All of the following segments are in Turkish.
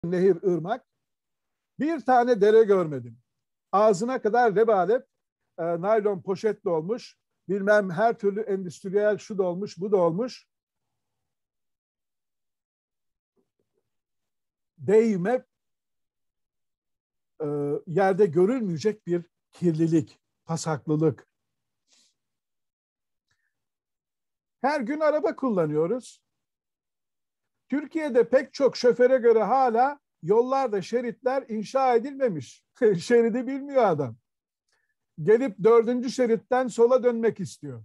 nehir, ırmak. Bir tane dere görmedim. Ağzına kadar lebalep, naylon poşetle olmuş. Bilmem her türlü endüstriyel şu da olmuş, bu da olmuş. Değme yerde görülmeyecek bir kirlilik, pasaklılık. Her gün araba kullanıyoruz. Türkiye'de pek çok şoföre göre hala yollarda şeritler inşa edilmemiş. Şeridi bilmiyor adam. Gelip 4. şeritten sola dönmek istiyor.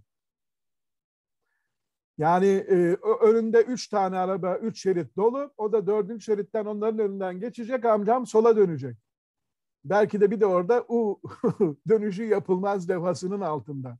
Yani önünde 3 tane araba, 3 şerit dolu. O da 4. şeritten onların önünden geçecek. Amcam sola dönecek. Belki de bir de orada dönüşü yapılmaz levhasının altında.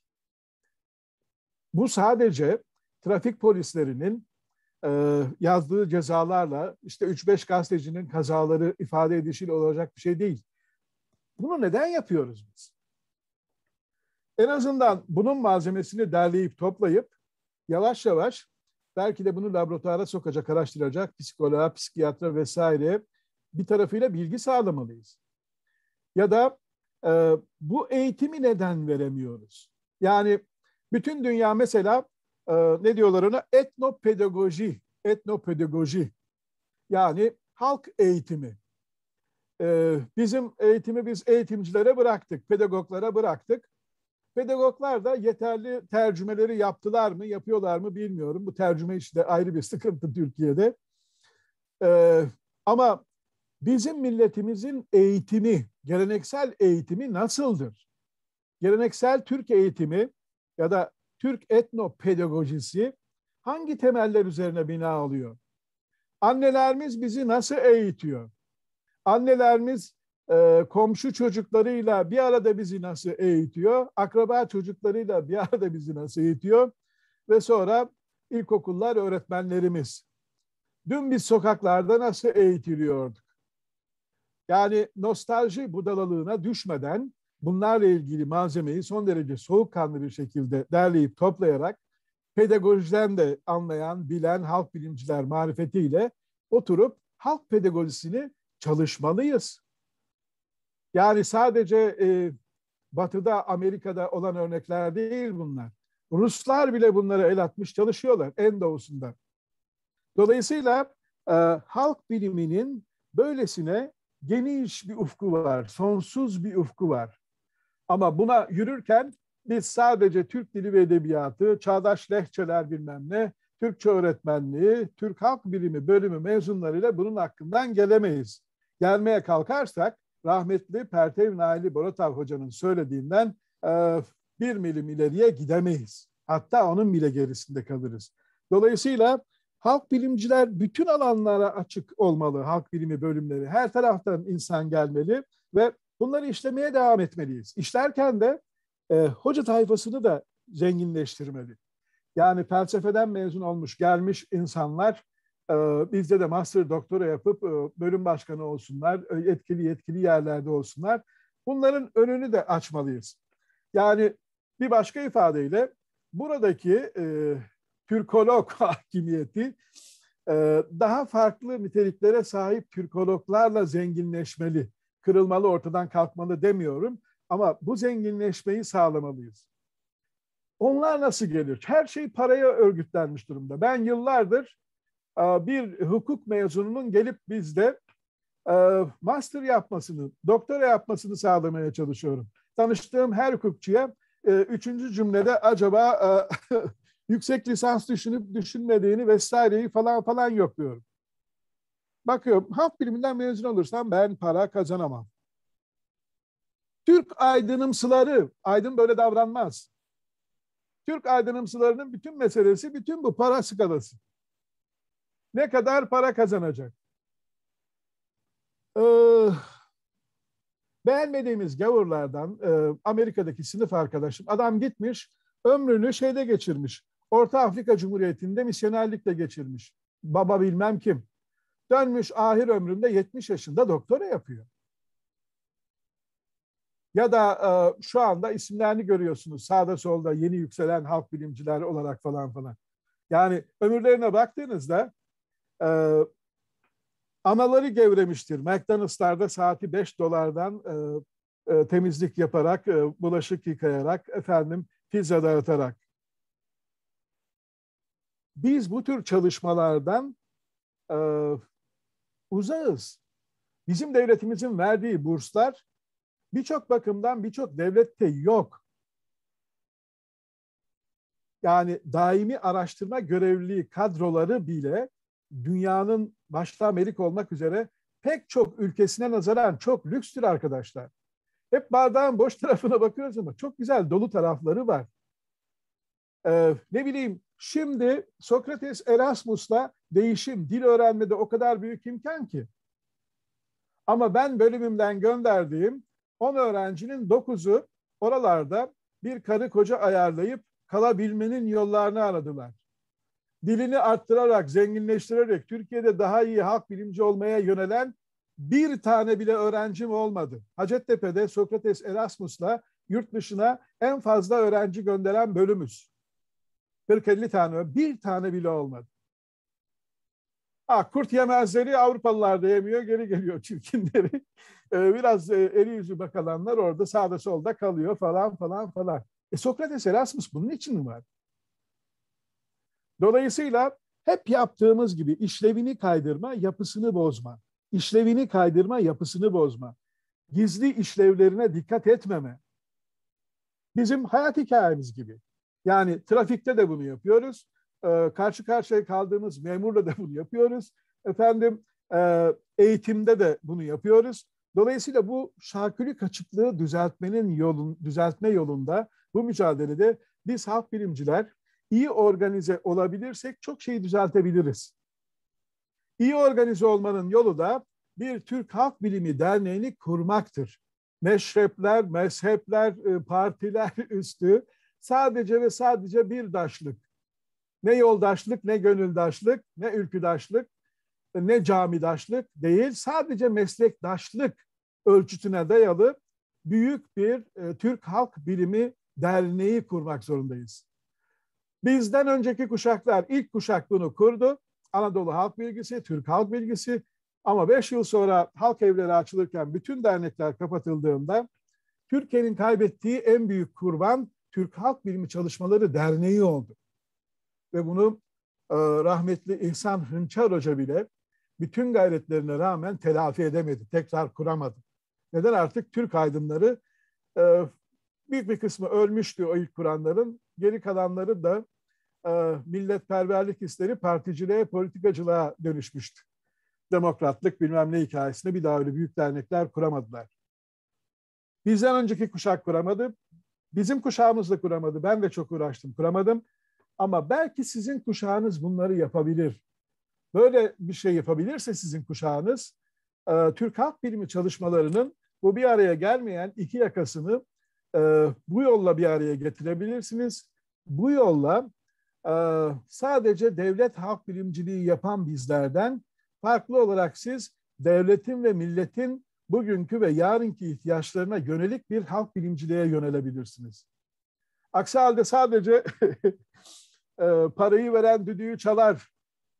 Bu sadece trafik polislerinin yazdığı cezalarla işte 3-5 gazetecinin kazaları ifade edişiyle olacak bir şey değil. Bunu neden yapıyoruz biz? En azından bunun malzemesini derleyip toplayıp yavaş yavaş belki de bunu laboratuvara sokacak, araştıracak psikoloğa, psikiyatra vesaire bir tarafıyla bilgi sağlamalıyız. Ya da bu eğitimi neden veremiyoruz? Yani bütün dünya mesela ne diyorlar ona? Etnopedagoji. Yani halk eğitimi. Bizim eğitimi biz eğitimcilere bıraktık, pedagoglara bıraktık. Pedagoglar da yeterli tercümeleri yaptılar mı, yapıyorlar mı bilmiyorum. Bu tercüme işi de ayrı bir sıkıntı Türkiye'de. Ama bizim milletimizin eğitimi, geleneksel eğitimi nasıldır? Geleneksel Türk eğitimi ya da Türk etnopedagojisi hangi temeller üzerine bina alıyor? Annelerimiz bizi nasıl eğitiyor? Annelerimiz komşu çocuklarıyla bir arada bizi nasıl eğitiyor? Akraba çocuklarıyla bir arada bizi nasıl eğitiyor? Ve sonra ilkokullar öğretmenlerimiz. Dün biz sokaklarda nasıl eğitiliyorduk? Yani nostalji budalalığına düşmeden bunlarla ilgili malzemeyi son derece soğukkanlı bir şekilde derleyip toplayarak pedagojiden de anlayan, bilen halk bilimciler marifetiyle oturup halk pedagojisini çalışmalıyız. Yani sadece Batı'da, Amerika'da olan örnekler değil bunlar. Ruslar bile bunlara el atmış çalışıyorlar en doğusunda. Dolayısıyla halk biliminin böylesine geniş bir ufku var, sonsuz bir ufku var. Ama buna yürürken biz sadece Türk Dili ve Edebiyatı, çağdaş lehçeler bilmem ne, Türkçe öğretmenliği, Türk Halk Bilimi bölümü mezunlarıyla bunun hakkından gelemeyiz. Gelmeye kalkarsak rahmetli Pertev Naili Boratav Hoca'nın söylediğinden bir milim ileriye gidemeyiz. Hatta onun bile gerisinde kalırız. Dolayısıyla halk bilimciler bütün alanlara açık olmalı, halk bilimi bölümleri. Her taraftan insan gelmeli ve bunları işlemeye devam etmeliyiz. İşlerken de hoca tayfasını da zenginleştirmeli. Yani felsefeden mezun olmuş gelmiş insanlar bizde de master doktora yapıp bölüm başkanı olsunlar, yetkili yerlerde olsunlar. Bunların önünü de açmalıyız. Yani bir başka ifadeyle buradaki Türkolog hakimiyeti daha farklı niteliklere sahip Türkologlarla zenginleşmeli, kırılmalı, ortadan kalkmalı demiyorum. Ama bu zenginleşmeyi sağlamalıyız. Onlar nasıl gelir? Her şey paraya örgütlenmiş durumda. Ben yıllardır bir hukuk mezununun gelip bizde master yapmasını, doktora yapmasını sağlamaya çalışıyorum. Tanıştığım her hukukçuya 3. cümlede acaba yüksek lisans düşünüp düşünmediğini vesaireyi falan yokluyorum. Bakıyorum, halk biliminden mezun olursam ben para kazanamam. Türk aydınımsıları, aydın böyle davranmaz. Türk aydınımsılarının bütün meselesi, bütün bu para skalası. Ne kadar para kazanacak? Beğenmediğimiz gavurlardan Amerika'daki sınıf arkadaşım, adam gitmiş, ömrünü şeyde geçirmiş. Orta Afrika Cumhuriyeti'nde misyonerlikle geçirmiş. Baba bilmem kim. Dönmüş ahir ömründe 70 yaşında doktora yapıyor. Ya da şu anda isimlerini görüyorsunuz sağda solda yeni yükselen halk bilimciler olarak falan. Yani ömürlerine baktığınızda Anaları gevremiştir. McDonald's'larda saati $5'dan temizlik yaparak, bulaşık yıkayarak, pizza dağıtarak. Biz bu tür çalışmalardan e, uzağız. Bizim devletimizin verdiği burslar birçok bakımdan birçok devlette yok. Yani daimi araştırma görevliliği kadroları bile dünyanın başta Amerika olmak üzere pek çok ülkesine nazaran çok lükstür arkadaşlar. Hep bardağın boş tarafına bakıyoruz ama çok güzel dolu tarafları var. Ne bileyim, şimdi Sokrates Erasmus'la değişim, dil öğrenmede o kadar büyük imkan ki. Ama ben bölümümden gönderdiğim 10 öğrencinin 9'u oralarda bir karı koca ayarlayıp kalabilmenin yollarını aradılar. Dilini arttırarak, zenginleştirerek Türkiye'de daha iyi halk bilimci olmaya yönelen bir tane bile öğrencim olmadı. Hacettepe'de Sokrates Erasmus'la yurt dışına en fazla öğrenci gönderen bölümüz. 40-50 tane, bir tane bile olmadı. Kurt yemezleri Avrupalılar da yemiyor, geri geliyor çirkinleri. Biraz eli yüzü bakalanlar orada sağda solda kalıyor falan falan falan. Sokrates Erasmus bunun için mi var? Dolayısıyla hep yaptığımız gibi işlevini kaydırma, yapısını bozma. İşlevini kaydırma, yapısını bozma. Gizli işlevlerine dikkat etmeme. Bizim hayat hikayemiz gibi. Yani trafikte de bunu yapıyoruz. Karşı karşıya kaldığımız memurla da bunu yapıyoruz. Eğitimde de bunu yapıyoruz. Dolayısıyla bu şarkülü kaçıklığı düzeltme yolunda bu mücadelede biz halk bilimciler iyi organize olabilirsek çok şeyi düzeltebiliriz. İyi organize olmanın yolu da bir Türk Halk Bilimi Derneği'ni kurmaktır. Meşrepler, mezhepler, partiler üstü sadece ve sadece bir daşlık. Ne yoldaşlık, ne gönüldaşlık, ne ülküdaşlık, ne camidaşlık değil. Sadece meslektaşlık ölçütüne dayalı büyük bir Türk Halk Bilimi Derneği kurmak zorundayız. Bizden önceki kuşaklar, ilk kuşak bunu kurdu. Anadolu Halk Bilgisi, Türk Halk Bilgisi. Ama 5 yıl sonra halk evleri açılırken bütün dernekler kapatıldığında Türkiye'nin kaybettiği en büyük kurban Türk Halk Bilimi Çalışmaları Derneği oldu. Ve bunu rahmetli İhsan Hınçar Hoca bile bütün gayretlerine rağmen telafi edemedi, tekrar kuramadı. Neden? Artık Türk aydınları büyük bir kısmı ölmüştü o ilk kuranların. Geri kalanları da milletperverlik hisleri particiliğe, politikacılığa dönüşmüştü. Demokratlık bilmem ne hikayesinde bir daha öyle büyük dernekler kuramadılar. Bizden önceki kuşak kuramadı. Bizim kuşağımız da kuramadı. Ben de çok uğraştım, kuramadım. Ama belki sizin kuşağınız bunları yapabilir. Böyle bir şey yapabilirse sizin kuşağınız, Türk Halk Bilimi çalışmalarının bu bir araya gelmeyen iki yakasını bu yolla bir araya getirebilirsiniz. Bu yolla sadece devlet halk bilimciliği yapan bizlerden farklı olarak siz devletin ve milletin bugünkü ve yarınki ihtiyaçlarına yönelik bir halk bilimciliğe yönelebilirsiniz. Aksi halde sadece parayı veren düdüğü çalar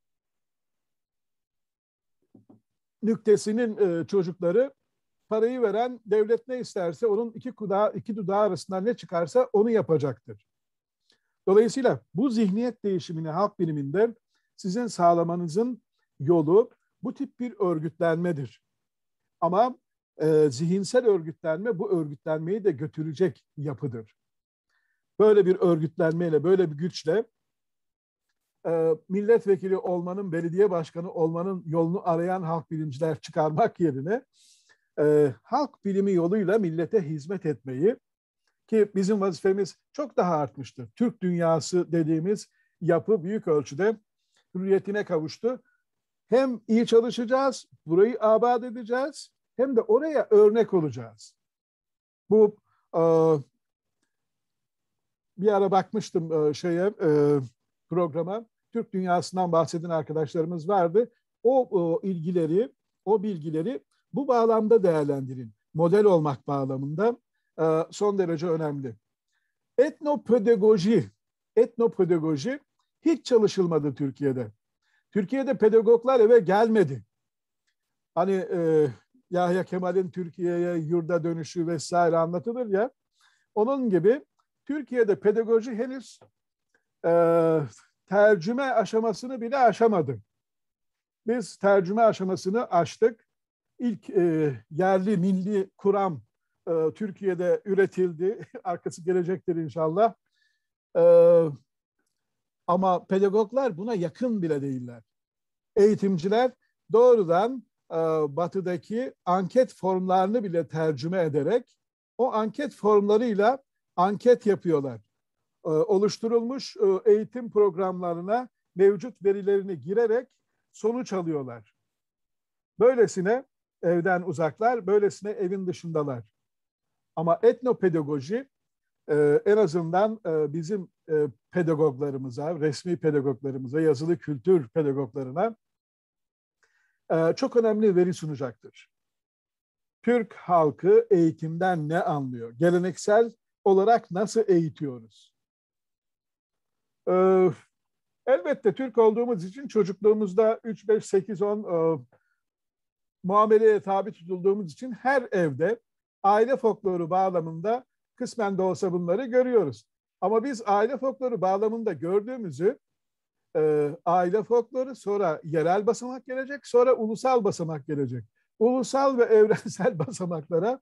nüktesinin çocukları, parayı veren devlet ne isterse onun iki dudağı arasından ne çıkarsa onu yapacaktır. Dolayısıyla bu zihniyet değişimini halk biliminde sizin sağlamanızın yolu bu tip bir örgütlenmedir. Ama zihinsel örgütlenme bu örgütlenmeyi de götürecek yapıdır. Böyle bir örgütlenmeyle, böyle bir güçle milletvekili olmanın, belediye başkanı olmanın yolunu arayan halk bilimciler çıkarmak yerine halk bilimi yoluyla millete hizmet etmeyi, ki bizim vazifemiz çok daha artmıştır. Türk dünyası dediğimiz yapı büyük ölçüde hürriyetine kavuştu. Hem iyi çalışacağız, burayı abat edeceğiz, hem de oraya örnek olacağız. Bu bir ara bakmıştım programa. Türk dünyasından bahseden arkadaşlarımız vardı. O ilgileri, o bilgileri bu bağlamda değerlendirin. Model olmak bağlamında son derece önemli. Etnopedagoji hiç çalışılmadı Türkiye'de. Türkiye'de pedagoglar eve gelmedi. Hani Yahya Kemal'in Türkiye'ye yurda dönüşü vesaire anlatılır ya. Onun gibi Türkiye'de pedagoji henüz tercüme aşamasını bile aşamadı. Biz tercüme aşamasını aştık. İlk yerli milli kuram Türkiye'de üretildi. Arkası gelecektir inşallah. E, Ama pedagoglar buna yakın bile değiller. Eğitimciler doğrudan batıdaki anket formlarını bile tercüme ederek o anket formlarıyla anket yapıyorlar. Oluşturulmuş eğitim programlarına mevcut verilerini girerek sonuç alıyorlar. Böylesine evden uzaklar, böylesine evin dışındalar. Ama etnopedagoji en azından bizim pedagoglarımıza, resmi pedagoglarımıza, yazılı kültür pedagoglarına çok önemli veri sunacaktır. Türk halkı eğitimden ne anlıyor? Geleneksel olarak nasıl eğitiyoruz? Elbette Türk olduğumuz için çocukluğumuzda 3, 5, 8, 10 muameleye tabi tutulduğumuz için her evde aile folkloru bağlamında kısmen de olsa bunları görüyoruz. Ama biz aile folkloru bağlamında gördüğümüzü aile folkloru, sonra yerel basamak gelecek, sonra ulusal basamak gelecek. Ulusal ve evrensel basamaklara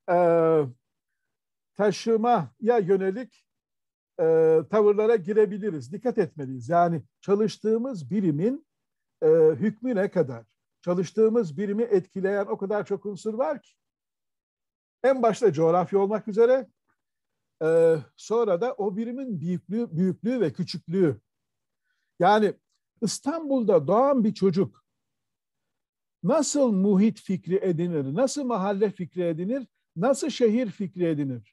taşımaya yönelik tavırlara girebiliriz. Dikkat etmeliyiz. Yani çalıştığımız birimin hükmü ne kadar? Çalıştığımız birimi etkileyen o kadar çok unsur var ki. En başta coğrafya olmak üzere, sonra da o birimin büyüklüğü ve küçüklüğü. Yani İstanbul'da doğan bir çocuk nasıl muhit fikri edinir, nasıl mahalle fikri edinir, nasıl şehir fikri edinir?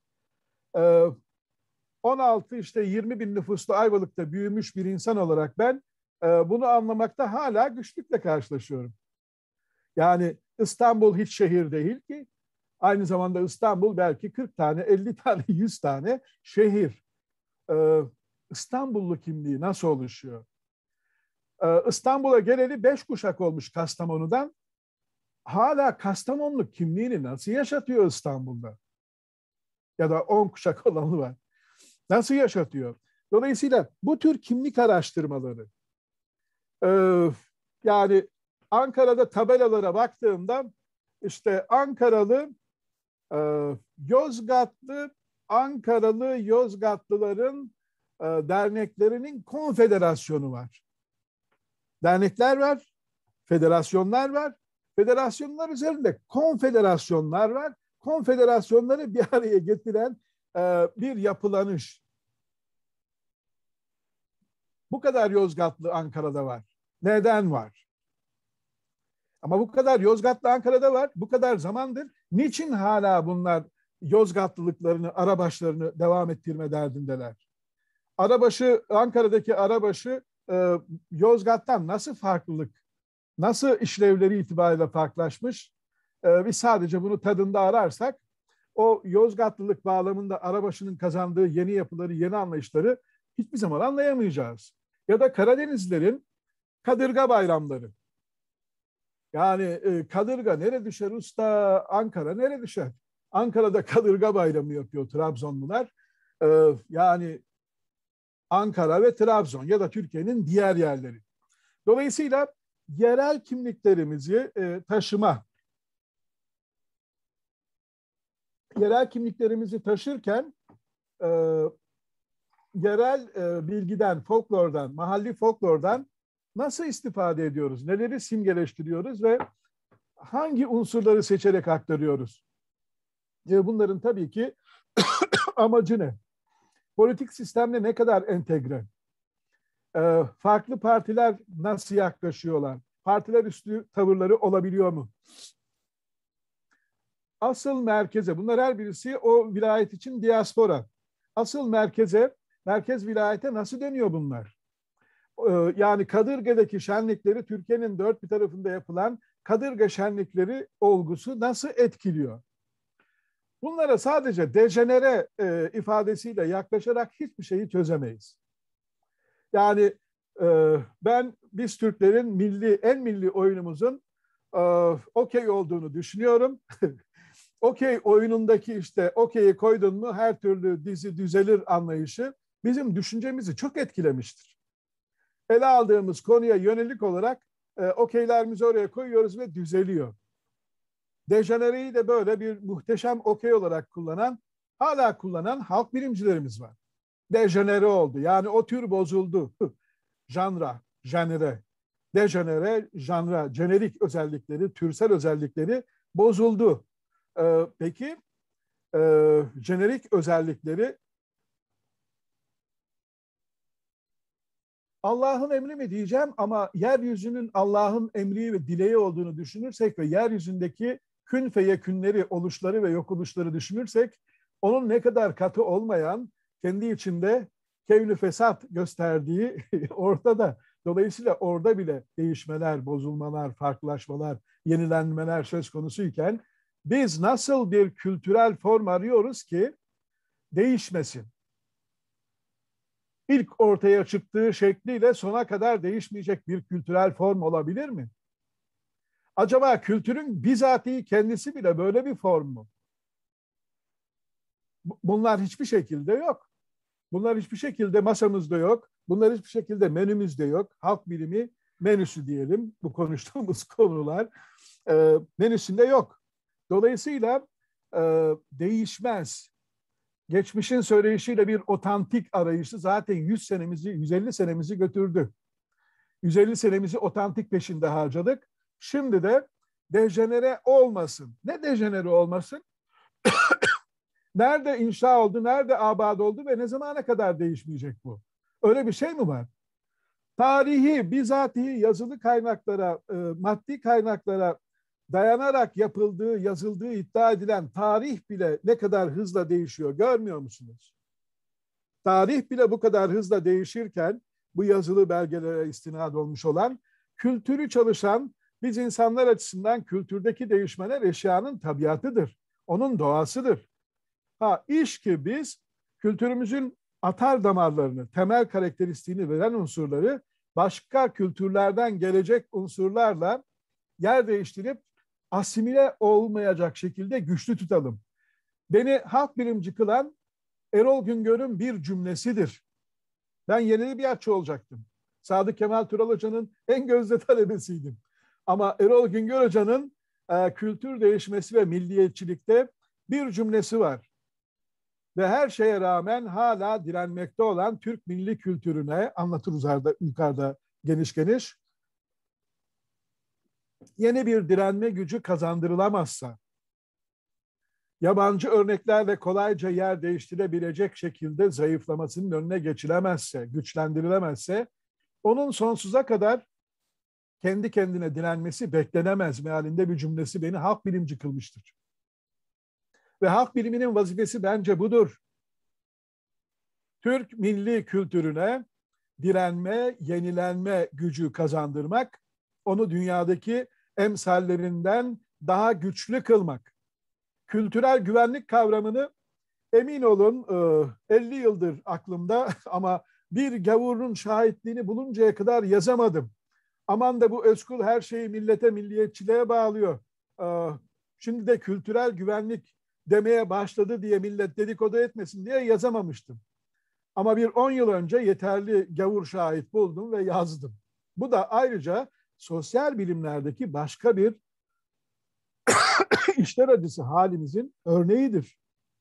16 işte 20 bin nüfuslu Ayvalık'ta büyümüş bir insan olarak ben bunu anlamakta hala güçlükle karşılaşıyorum. Yani İstanbul hiç şehir değil ki. Aynı zamanda İstanbul belki 40 tane, 50 tane, 100 tane şehir. İstanbullu kimliği nasıl oluşuyor? İstanbul'a geleli 5 kuşak olmuş Kastamonu'dan. Hala Kastamonlu kimliğini nasıl yaşatıyor İstanbul'da? Ya da 10 kuşak olanı var. Nasıl yaşatıyor? Dolayısıyla bu tür kimlik araştırmaları, yani Ankara'da tabelalara baktığımda işte Ankaralı, Yozgatlı, Ankaralı Yozgatlıların derneklerinin konfederasyonu var. Dernekler var, federasyonlar var. Federasyonlar üzerinde konfederasyonlar var. Konfederasyonları bir araya getiren bir yapılanış. Bu kadar Yozgatlı Ankara'da var. Neden var? Ama bu kadar Yozgatlı Ankara'da var. Bu kadar zamandır. Niçin hala bunlar Yozgatlılıklarını, arabaşlarını devam ettirme derdindeler? Arabaşı, Ankara'daki arabaşı Yozgat'tan nasıl farklılık, nasıl işlevleri itibariyle farklılaşmış? Biz sadece bunu tadında ararsak o Yozgatlılık bağlamında arabaşının kazandığı yeni yapıları, yeni anlayışları hiçbir zaman anlayamayacağız. Ya da Karadenizlerin kadırga bayramları. Yani kadırga nereye düşer usta? Ankara nereye düşer? Ankara'da kadırga bayramı yapıyor Trabzonlular. Yani Ankara ve Trabzon ya da Türkiye'nin diğer yerleri. Dolayısıyla yerel kimliklerimizi taşıma, yerel kimliklerimizi taşırken yerel bilgiden, folklordan, mahalli folklordan nasıl istifade ediyoruz? Neleri simgeleştiriyoruz ve hangi unsurları seçerek aktarıyoruz? Bunların tabii ki amacı ne? Politik sistemle ne kadar entegre? Farklı partiler nasıl yaklaşıyorlar? Partiler üstü tavırları olabiliyor mu? Asıl merkeze, bunlar her birisi o vilayet için diaspora. Asıl merkeze, merkez vilayete nasıl dönüyor bunlar? Yani Kadırga'daki şenlikleri, Türkiye'nin dört bir tarafında yapılan Kadırga şenlikleri olgusu nasıl etkiliyor? Bunlara sadece dejenere ifadesiyle yaklaşarak hiçbir şeyi çözemeyiz. Yani biz Türklerin en milli oyunumuzun okey olduğunu düşünüyorum. Okey oyunundaki işte okeyi koydun mu her türlü dizi düzelir anlayışı bizim düşüncemizi çok etkilemiştir. Ele aldığımız konuya yönelik olarak okeylerimizi oraya koyuyoruz ve düzeliyor. Dejenereyi de böyle bir muhteşem okey olarak hala kullanan halk bilimcilerimiz var. Dejenere oldu. Yani o tür bozuldu. Janre. Dejenere, janra, jenerik özellikleri, türsel özellikleri bozuldu. Peki, jenerik özellikleri Allah'ın emri mi diyeceğim ama yeryüzünün Allah'ın emri ve dileği olduğunu düşünürsek ve yeryüzündeki kün feyekünleri, oluşları ve yok oluşları düşünürsek onun ne kadar katı olmayan, kendi içinde kevn-i fesat gösterdiği ortada. Dolayısıyla orada bile değişmeler, bozulmalar, farklılaşmalar, yenilenmeler söz konusuyken biz nasıl bir kültürel form arıyoruz ki değişmesin? İlk ortaya çıktığı şekliyle sona kadar değişmeyecek bir kültürel form olabilir mi? Acaba kültürün bizatihi kendisi bile böyle bir form mu? Bunlar hiçbir şekilde yok. Bunlar hiçbir şekilde masamızda yok. Bunlar hiçbir şekilde menümüzde yok. Halk bilimi menüsü diyelim. Bu konuştuğumuz konular menüsünde yok. Dolayısıyla değişmez. Geçmişin söyleyişiyle bir otantik arayışı zaten 100 senemizi, 150 senemizi götürdü. 150 senemizi otantik peşinde harcadık. Şimdi de dejenere olmasın. Ne dejenere olmasın? Nerede inşa oldu, nerede abad oldu ve ne zamana kadar değişmeyecek bu? Öyle bir şey mi var? Tarihi, bizatihi yazılı kaynaklara, maddi kaynaklara dayanarak yapıldığı, yazıldığı iddia edilen tarih bile ne kadar hızla değişiyor görmüyor musunuz? Tarih bile bu kadar hızla değişirken bu yazılı belgelere istinad olmuş olan kültürü çalışan biz insanlar açısından kültürdeki değişmeler eşyanın tabiatıdır. Onun doğasıdır. İş ki biz kültürümüzün atar damarlarını, temel karakteristiğini veren unsurları başka kültürlerden gelecek unsurlarla yer değiştirip asimile olmayacak şekilde güçlü tutalım. Beni halk bilimci kılan Erol Güngör'ün bir cümlesidir. Ben yeni edebiyatçı olacaktım. Sadık Kemal Tural Hoca'nın en gözde talebesiydim. Ama Erol Güngör Hoca'nın kültür değişmesi ve milliyetçilikte bir cümlesi var. Ve her şeye rağmen hala direnmekte olan Türk milli kültürüne anlatırız yukarıda geniş geniş. Yeni bir direnme gücü kazandırılamazsa, yabancı örneklerle kolayca yer değiştirebilecek şekilde zayıflamasının önüne geçilemezse, güçlendirilemezse, onun sonsuza kadar kendi kendine direnmesi beklenemez mealinde bir cümlesi beni halk bilimci kılmıştır. Ve halk biliminin vazifesi bence budur. Türk milli kültürüne direnme, yenilenme gücü kazandırmak, onu dünyadaki emsallerinden daha güçlü kılmak. Kültürel güvenlik kavramını emin olun 50 yıldır aklımda ama bir gavurun şahitliğini buluncaya kadar yazamadım. Aman da bu Özkul her şeyi millete, milliyetçiliğe bağlıyor. Şimdi de kültürel güvenlik demeye başladı diye millet dedikodu etmesin diye yazamamıştım. Ama bir 10 yıl önce yeterli gavur şahit buldum ve yazdım. Bu da ayrıca sosyal bilimlerdeki başka bir işler acısı halimizin örneğidir.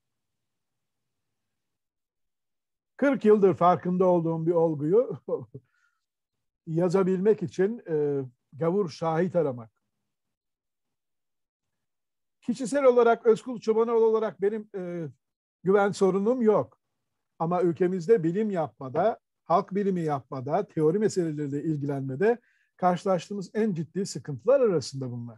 40 yıldır farkında olduğum bir olguyu yazabilmek için gavur şahit aramak. Kişisel olarak Özkul Çobanoğlu olarak benim güven sorunum yok. Ama ülkemizde bilim yapmada, halk bilimi yapmada, teori meseleleriyle ilgilenmede karşılaştığımız en ciddi sıkıntılar arasında bunlar.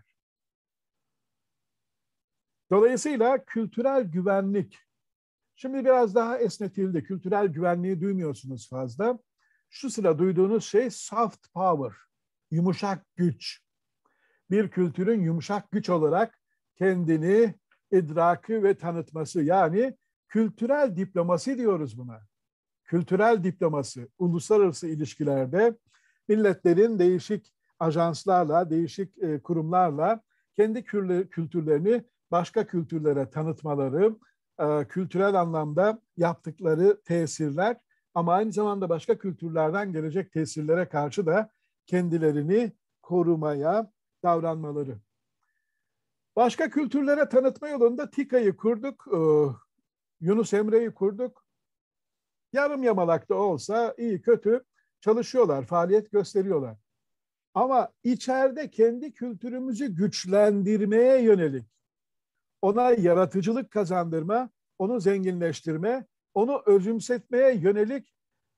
Dolayısıyla kültürel güvenlik, şimdi biraz daha esnetildi. Kültürel güvenliği duymuyorsunuz fazla. Şu sıra duyduğunuz şey soft power, yumuşak güç. Bir kültürün yumuşak güç olarak kendini idraki ve tanıtması, yani kültürel diplomasi diyoruz buna. Kültürel diplomasi, uluslararası ilişkilerde milletlerin değişik ajanslarla, değişik kurumlarla kendi kültürlerini başka kültürlere tanıtmaları, kültürel anlamda yaptıkları tesirler ama aynı zamanda başka kültürlerden gelecek tesirlere karşı da kendilerini korumaya davranmaları. Başka kültürlere tanıtma yolunda TİKA'yı kurduk, Yunus Emre'yi kurduk. Yarım yamalak da olsa iyi kötü çalışıyorlar, faaliyet gösteriyorlar. Ama içeride kendi kültürümüzü güçlendirmeye yönelik, ona yaratıcılık kazandırma, onu zenginleştirme, onu özümsetmeye yönelik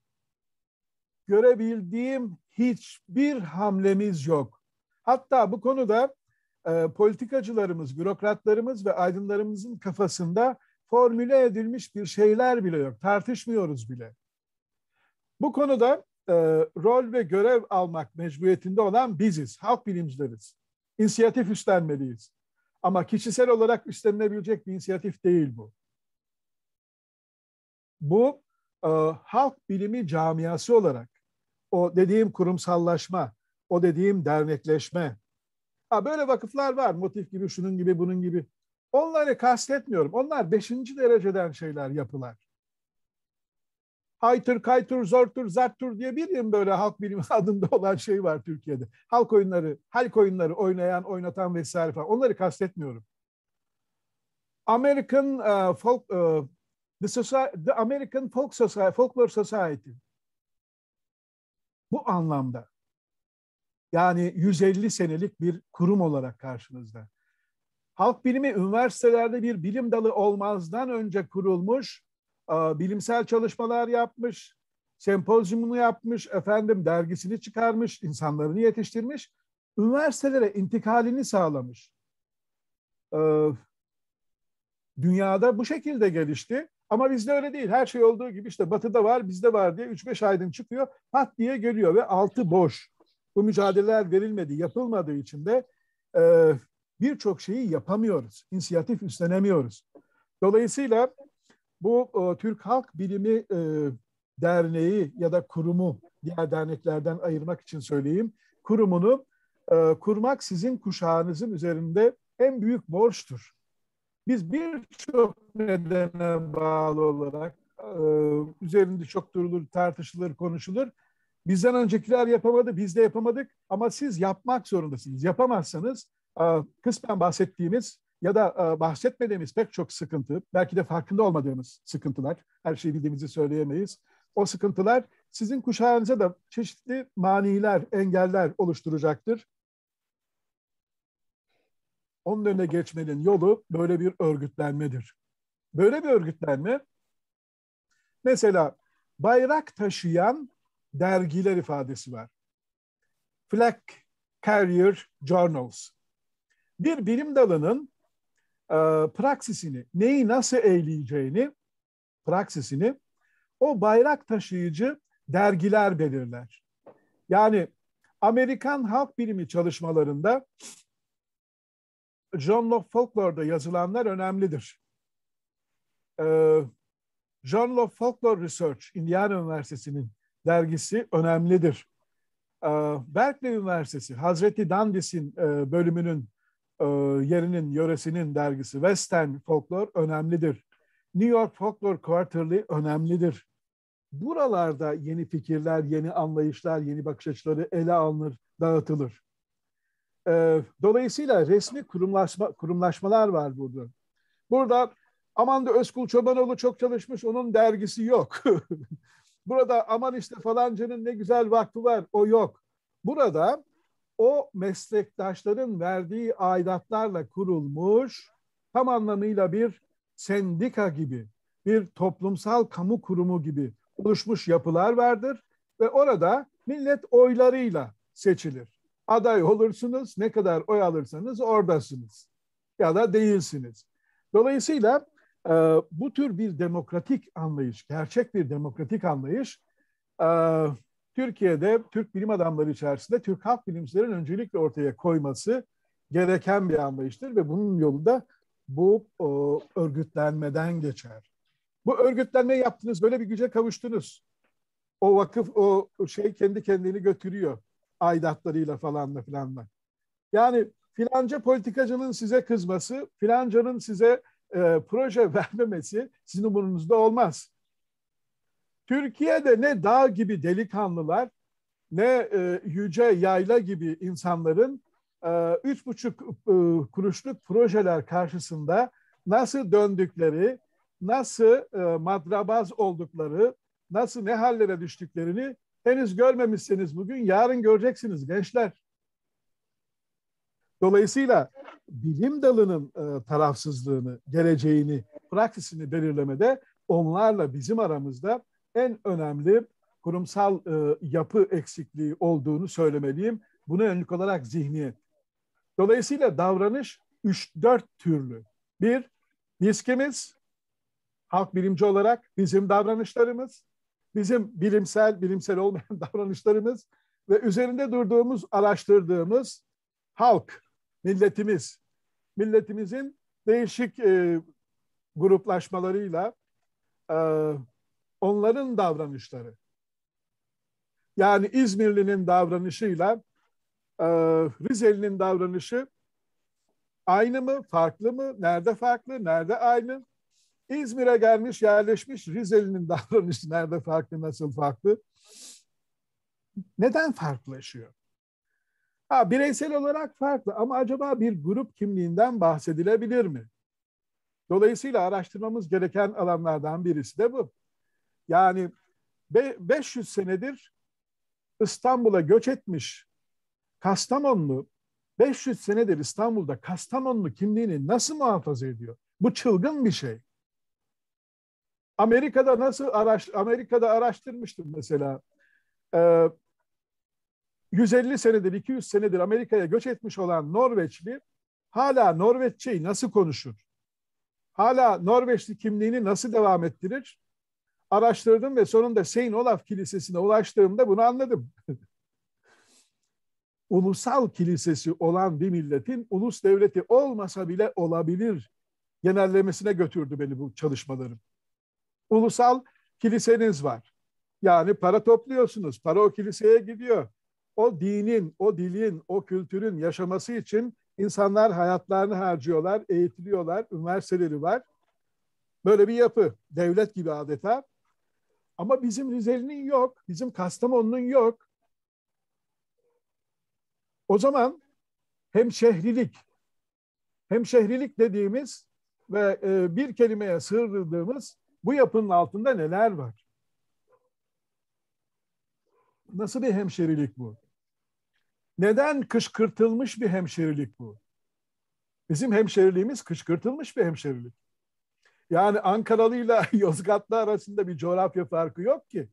görebildiğim hiçbir hamlemiz yok. Hatta bu konuda politikacılarımız, bürokratlarımız ve aydınlarımızın kafasında formüle edilmiş bir şeyler bile yok. Tartışmıyoruz bile. Bu konuda rol ve görev almak mecburiyetinde olan biziz, halk bilimcileriz. İnisiyatif üstlenmeliyiz. Ama kişisel olarak üstlenilebilecek bir inisiyatif değil bu. Bu halk bilimi camiası olarak o dediğim kurumsallaşma, o dediğim dernekleşme. Böyle vakıflar var, motif gibi, şunun gibi, bunun gibi. Onları kastetmiyorum. Onlar 5. dereceden şeyler, yapılar. Haytır, kaytır, zortur, zartur diye bir böyle halk bilimi adında olan şey var Türkiye'de. Halk oyunları oynayan, oynatan vesaire falan. Onları kastetmiyorum. American the American Folklore Society. Bu anlamda. Yani 150 senelik bir kurum olarak karşınızda. Halk bilimi üniversitelerde bir bilim dalı olmazdan önce kurulmuş, bilimsel çalışmalar yapmış, sempozyumunu yapmış, dergisini çıkarmış, insanlarını yetiştirmiş, üniversitelere intikalini sağlamış. Dünyada bu şekilde gelişti ama bizde öyle değil. Her şey olduğu gibi işte Batı'da var, bizde var diye 3-5 aydın çıkıyor, pat diye geliyor ve altı boş. Bu mücadeleler verilmedi, yapılmadığı için de birçok şeyi yapamıyoruz, inisiyatif üstlenemiyoruz. Dolayısıyla bu Türk Halk Bilimi Derneği ya da kurumu, diğer derneklerden ayırmak için söyleyeyim, kurumunu kurmak sizin kuşağınızın üzerinde en büyük borçtur. Biz birçok nedene bağlı olarak üzerinde çok durulur, tartışılır, konuşulur. Bizden öncekiler yapamadı, biz de yapamadık ama siz yapmak zorundasınız. Yapamazsanız kısmen bahsettiğimiz ya da bahsetmediğimiz pek çok sıkıntı, belki de farkında olmadığımız sıkıntılar, her şeyi bildiğimizi söyleyemeyiz. O sıkıntılar sizin kuşağınıza da çeşitli maniler, engeller oluşturacaktır. Onun önüne geçmenin yolu böyle bir örgütlenmedir. Böyle bir örgütlenme, mesela bayrak taşıyan dergiler ifadesi var. Flag Carrier Journals. Bir bilim dalının praksisini, neyi nasıl eğleyeceğini, praksisini o bayrak taşıyıcı dergiler belirler. Yani Amerikan halk bilimi çalışmalarında Journal of Folklore'da yazılanlar önemlidir. Journal of Folklore Research, Indiana Üniversitesi'nin dergisi önemlidir. Berkeley Üniversitesi, Hazreti Dandis'in bölümünün yerinin, yöresinin dergisi Western Folklore önemlidir. New York Folklore Quarterly önemlidir. Buralarda yeni fikirler, yeni anlayışlar, yeni bakış açıları ele alınır, dağıtılır. Dolayısıyla resmi kurumlaşmalar var burada. Burada aman da Özkul Çobanoğlu çok çalışmış, onun dergisi yok. Burada aman işte falancanın ne güzel vakfı var, o yok. Burada o meslektaşların verdiği aidatlarla kurulmuş, tam anlamıyla bir sendika gibi, bir toplumsal kamu kurumu gibi oluşmuş yapılar vardır ve orada millet oylarıyla seçilir. Aday olursunuz, ne kadar oy alırsanız oradasınız ya da değilsiniz. Dolayısıyla bu tür bir demokratik anlayış, gerçek bir demokratik anlayış Türkiye'de Türk bilim adamları içerisinde Türk halk bilimcilerin öncelikle ortaya koyması gereken bir anlayıştır ve bunun yolu da bu örgütlenmeden geçer. Bu örgütlenme yaptınız, böyle bir güce kavuştunuz. O vakıf, o şey kendi kendini götürüyor. aidatlarıyla falanla filanla. Yani filanca politikacının size kızması, filancanın size proje vermemesi sizin umurunuzda olmaz. Türkiye'de ne dağ gibi delikanlılar, ne yüce yayla gibi insanların 3,5 kuruşluk projeler karşısında nasıl döndükleri, nasıl madrabaz oldukları, nasıl ne hallere düştüklerini henüz görmemişseniz bugün, yarın göreceksiniz gençler. Dolayısıyla bilim dalının tarafsızlığını, geleceğini, praksisini belirlemede onlarla bizim aramızda en önemli kurumsal yapı eksikliği olduğunu söylemeliyim. Buna yönelik olarak zihniyet. Dolayısıyla davranış 3-4 türlü. Bir, biz kimiz? Halk bilimci olarak bizim davranışlarımız, bizim bilimsel olmayan davranışlarımız ve üzerinde durduğumuz, araştırdığımız halk, milletimiz, milletimizin değişik gruplaşmalarıyla e, onların davranışları. Yani İzmirli'nin davranışıyla Rizeli'nin davranışı aynı mı, farklı mı? Nerede farklı, nerede aynı? İzmir'e gelmiş, yerleşmiş Rizeli'nin davranışı nerede farklı, nasıl farklı? Neden farklılaşıyor? Ha, bireysel olarak farklı ama acaba bir grup kimliğinden bahsedilebilir mi? Dolayısıyla araştırmamız gereken alanlardan birisi de bu. Yani 500 senedir İstanbul'a göç etmiş Kastamonlu, 500 senedir İstanbul'da Kastamonlu kimliğini nasıl muhafaza ediyor? Bu çılgın bir şey. Amerika'da araştırmıştım mesela. 150 senedir, 200 senedir Amerika'ya göç etmiş olan Norveçli hala Norveççeyi nasıl konuşur? Hala Norveçli kimliğini nasıl devam ettirir? Araştırdım ve sonunda Saint Olaf Kilisesi'ne ulaştığımda bunu anladım. Ulusal kilisesi olan bir milletin ulus devleti olmasa bile olabilir genellemesine götürdü beni bu çalışmalarım. Ulusal kiliseniz var. Yani para topluyorsunuz, para o kiliseye gidiyor. O dinin, o dilin, o kültürün yaşaması için insanlar hayatlarını harcıyorlar, eğitiliyorlar, üniversiteleri var. Böyle bir yapı, devlet gibi adeta. Ama bizim Rizeli'nin yok, bizim Kastamonu'nun yok. O zaman hemşehrilik dediğimiz ve bir kelimeye sığdırdığımız bu yapının altında neler var? Nasıl bir hemşerilik bu? Neden kışkırtılmış bir hemşerilik bu? Bizim hemşeriliğimiz kışkırtılmış bir hemşerilik. Yani Ankaralıyla Yozgatlı arasında bir coğrafya farkı yok ki.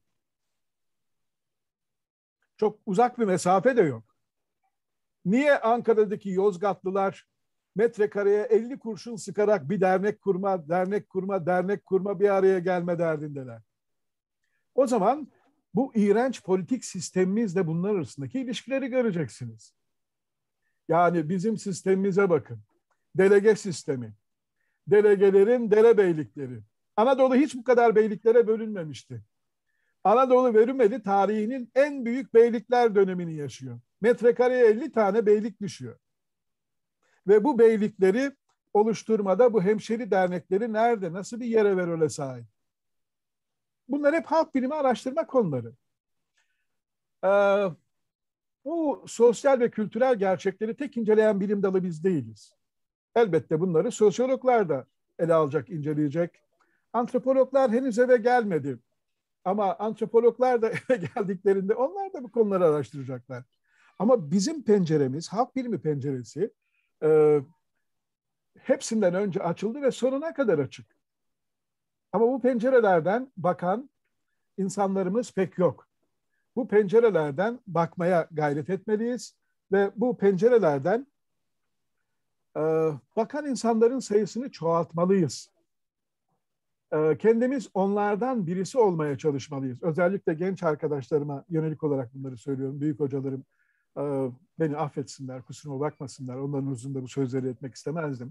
Çok uzak bir mesafe de yok. Niye Ankara'daki Yozgatlılar metrekareye 50 kurşun sıkarak bir dernek kurma bir araya gelme derdindeler? O zaman bu iğrenç politik sistemimizle bunlar arasındaki ilişkileri göreceksiniz. Yani bizim sistemimize bakın. Delege sistemi. Delegelerin derebeylikleri. Anadolu hiç bu kadar beyliklere bölünmemişti. Anadolu ve Rumeli tarihinin en büyük beylikler dönemini yaşıyor. Metrekareye 50 tane beylik düşüyor. Ve bu beylikleri oluşturmada bu hemşeri dernekleri nerede, nasıl bir yere ve role sahip? Bunlar hep halk bilimi araştırma konuları. Bu sosyal ve kültürel gerçekleri tek inceleyen bilim dalı biz değiliz. Elbette bunları sosyologlar da ele alacak, inceleyecek. Antropologlar henüz eve gelmedi. Ama antropologlar da eve geldiklerinde onlar da bu konuları araştıracaklar. Ama bizim penceremiz, halk bilimi penceresi hepsinden önce açıldı ve sonuna kadar açık. Ama bu pencerelerden bakan insanlarımız pek yok. Bu pencerelerden bakmaya gayret etmeliyiz ve bu pencerelerden bakan insanların sayısını çoğaltmalıyız. Kendimiz onlardan birisi olmaya çalışmalıyız. Özellikle genç arkadaşlarıma yönelik olarak bunları söylüyorum. Büyük hocalarım beni affetsinler, kusuruma bakmasınlar. Onların huzurunda bu sözleri etmek istemezdim.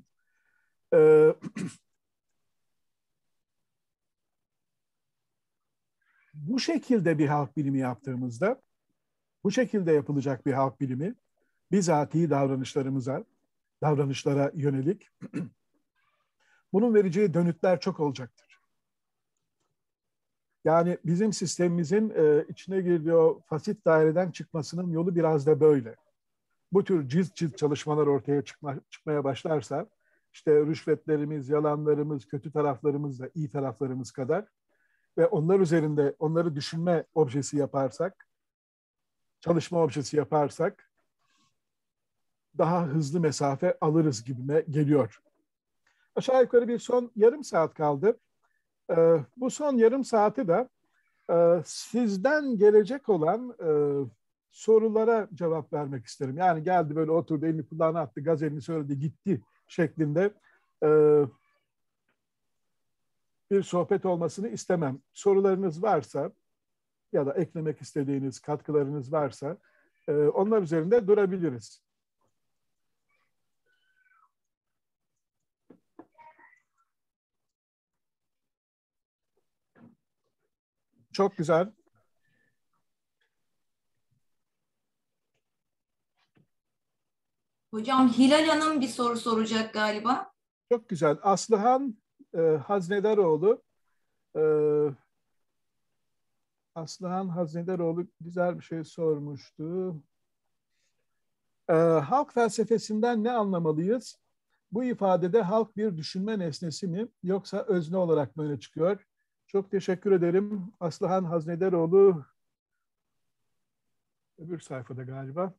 Bu şekilde bir halk bilimi yaptığımızda Bu şekilde yapılacak bir halk bilimi, bizatihi davranışlara yönelik bunun vereceği dönütler çok olacaktır. Yani bizim sistemimizin içine girdiği o fasit daireden çıkmasının yolu biraz da böyle. Bu tür cilt cilt çalışmalar ortaya çıkmaya başlarsa, işte rüşvetlerimiz, yalanlarımız, kötü taraflarımız da iyi taraflarımız kadar ve onlar üzerinde onları düşünme objesi yaparsak, çalışma objesi yaparsak daha hızlı mesafe alırız gibime geliyor. Aşağı yukarı bir son yarım saat kaldı. Bu son yarım saati de sizden gelecek olan sorulara cevap vermek isterim. Yani geldi böyle oturdu, elini kulağına attı, gazelini söyledi, gitti şeklinde bir sohbet olmasını istemem. Sorularınız varsa ya da eklemek istediğiniz katkılarınız varsa onlar üzerinde durabiliriz. Çok güzel. Hocam Hilal Hanım bir soru soracak galiba. Çok güzel. Aslıhan Haznedaroğlu Aslıhan Haznedaroğlu güzel bir şey sormuştu. Halk felsefesinden ne anlamalıyız? Bu ifadede halk bir düşünme nesnesi mi yoksa özne olarak mı öne çıkıyor? Çok teşekkür ederim. Aslıhan Haznedaroğlu öbür sayfada galiba.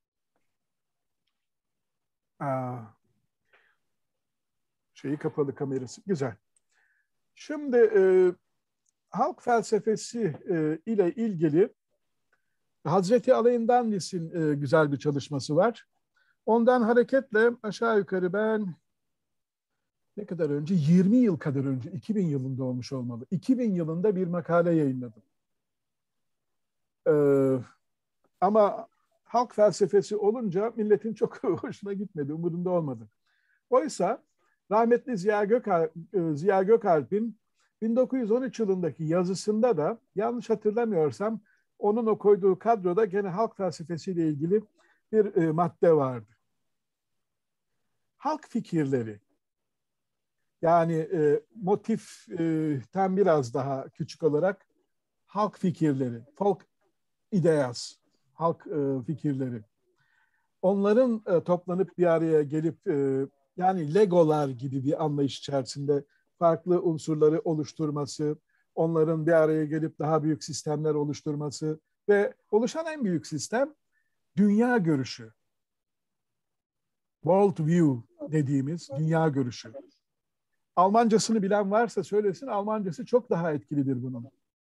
Şeyi kapalı kamerası. Güzel. Şimdi halk felsefesi ile ilgili Hazreti Alaeddin'in güzel bir çalışması var. Ondan hareketle aşağı yukarı ben ne kadar önce? 20 yıl kadar önce, 2000 yılında olmuş olmalı. 2000 yılında bir makale yayınladım. Ama halk felsefesi olunca milletin çok hoşuna gitmedi, umurunda olmadı. Oysa rahmetli Ziya Gökalp'in 1913 yılındaki yazısında da yanlış hatırlamıyorsam onun o koyduğu kadroda gene halk felsefesiyle ilgili bir madde vardı. Halk fikirleri, yani motiften biraz daha küçük olarak halk fikirleri, folk ideas, halk fikirleri. Onların toplanıp bir araya gelip yani Legolar gibi bir anlayış içerisinde farklı unsurları oluşturması, onların bir araya gelip daha büyük sistemler oluşturması ve oluşan en büyük sistem dünya görüşü. World view dediğimiz dünya görüşü. Almancasını bilen varsa söylesin, Almancası çok daha etkilidir bunun.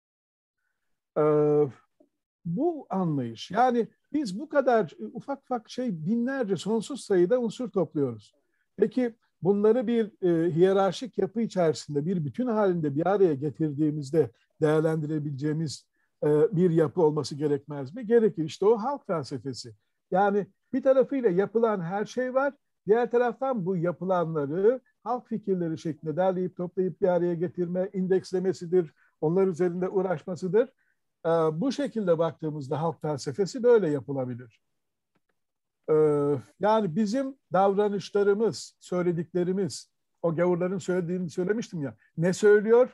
Bu anlayış, yani biz bu kadar ufak ufak binlerce sonsuz sayıda unsur topluyoruz. Peki bunları bir hiyerarşik yapı içerisinde bir bütün halinde bir araya getirdiğimizde değerlendirebileceğimiz bir yapı olması gerekmez mi? Gerekir. İşte o halk felsefesi. Yani bir tarafıyla yapılan her şey var, diğer taraftan bu yapılanları halk fikirleri şeklinde derleyip toplayıp bir araya getirme, indekslemesidir, onlar üzerinde uğraşmasıdır. Bu şekilde baktığımızda halk felsefesi böyle yapılabilir. Yani bizim davranışlarımız, söylediklerimiz, o gavurların söylediğini söylemiştim ya, ne söylüyor?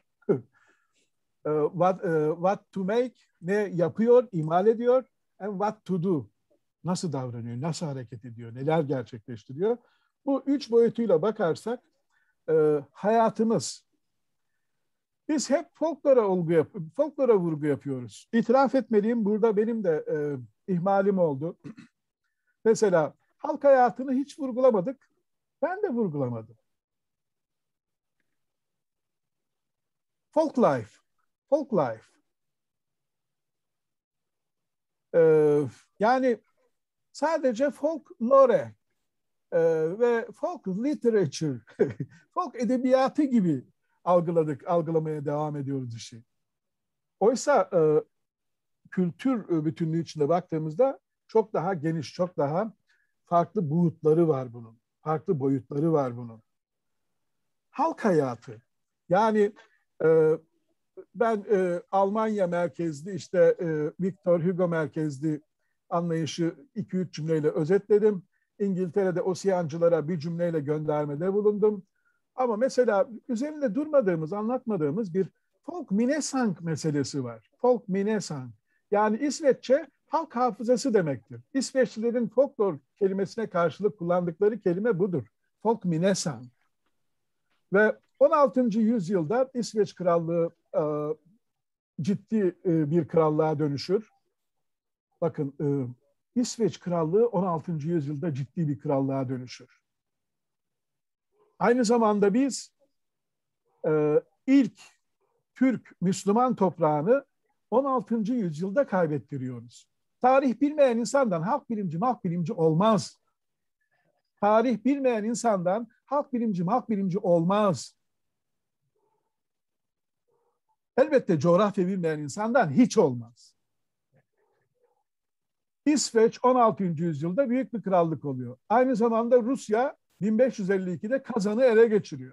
What to make, ne yapıyor, imal ediyor, and what to do, nasıl davranıyor, nasıl hareket ediyor, neler gerçekleştiriyor. Bu üç boyutuyla bakarsak hayatımız, biz hep folklora vurgu yapıyoruz. İtiraf etmeliyim, burada benim de ihmalim oldu. Mesela halk hayatını hiç vurgulamadık. Ben de vurgulamadım. Folk life. Folk life. Yani sadece folklore ve folk literature, folk edebiyatı gibi algılamaya devam ediyoruz işi. Oysa kültür bütünlüğü içinde baktığımızda çok daha geniş, çok daha farklı boyutları var bunun. Farklı boyutları var bunun. Halk hayatı. Yani ben Almanya merkezli, işte Victor Hugo merkezli anlayışı 2-3 cümleyle özetledim. İngiltere'de Osyancılara bir cümleyle göndermede bulundum. Ama mesela üzerinde durmadığımız, anlatmadığımız bir folk minnesang meselesi var. Folk minnesang. Yani İsveççe halk hafızası demektir. İsveçlilerin folklor kelimesine karşılık kullandıkları kelime budur. Folk minnesang. Ve 16. yüzyılda İsveç Krallığı ciddi bir krallığa dönüşür. Bakın İsveç Krallığı 16. yüzyılda ciddi bir krallığa dönüşür. Aynı zamanda biz ilk Türk Müslüman toprağını 16. yüzyılda kaybettiriyoruz. Tarih bilmeyen insandan halk bilimci olmaz. Tarih bilmeyen insandan halk bilimci olmaz. Elbette coğrafya bilmeyen insandan hiç olmaz. İsveç 16. yüzyılda büyük bir krallık oluyor. Aynı zamanda Rusya 1552'de Kazan'ı ele geçiriyor.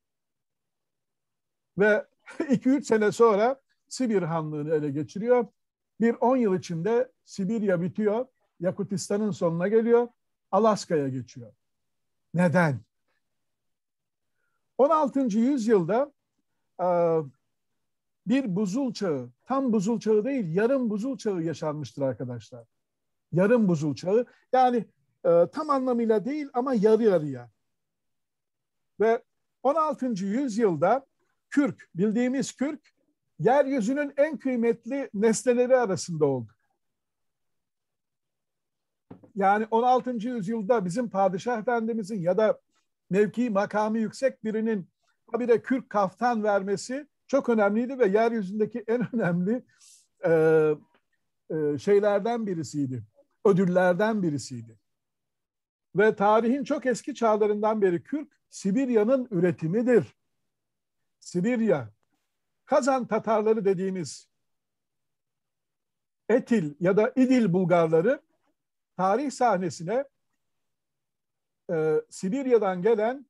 Ve 2-3 sene sonra Sibir Hanlığı'nı ele geçiriyor. Bir 10 yıl içinde Sibirya bitiyor. Yakutistan'ın sonuna geliyor. Alaska'ya geçiyor. Neden? 16. yüzyılda bir buzul çağı, tam buzul çağı değil, yarım buzul çağı yaşanmıştır arkadaşlar. Yarım buzul çağı. Yani tam anlamıyla değil ama yarı yarıya. Ve 16. yüzyılda kürk, bildiğimiz kürk, yeryüzünün en kıymetli nesneleri arasında oldu. Yani 16. yüzyılda bizim padişah efendimizin ya da mevki makamı yüksek birinin habire kürk kaftan vermesi çok önemliydi ve yeryüzündeki en önemli şeylerden birisiydi. Ödüllerden birisiydi. Ve tarihin çok eski çağlarından beri kürk Sibirya'nın üretimidir. Sibirya, Kazan Tatarları dediğimiz Etil ya da İdil Bulgarları tarih sahnesine Sibirya'dan gelen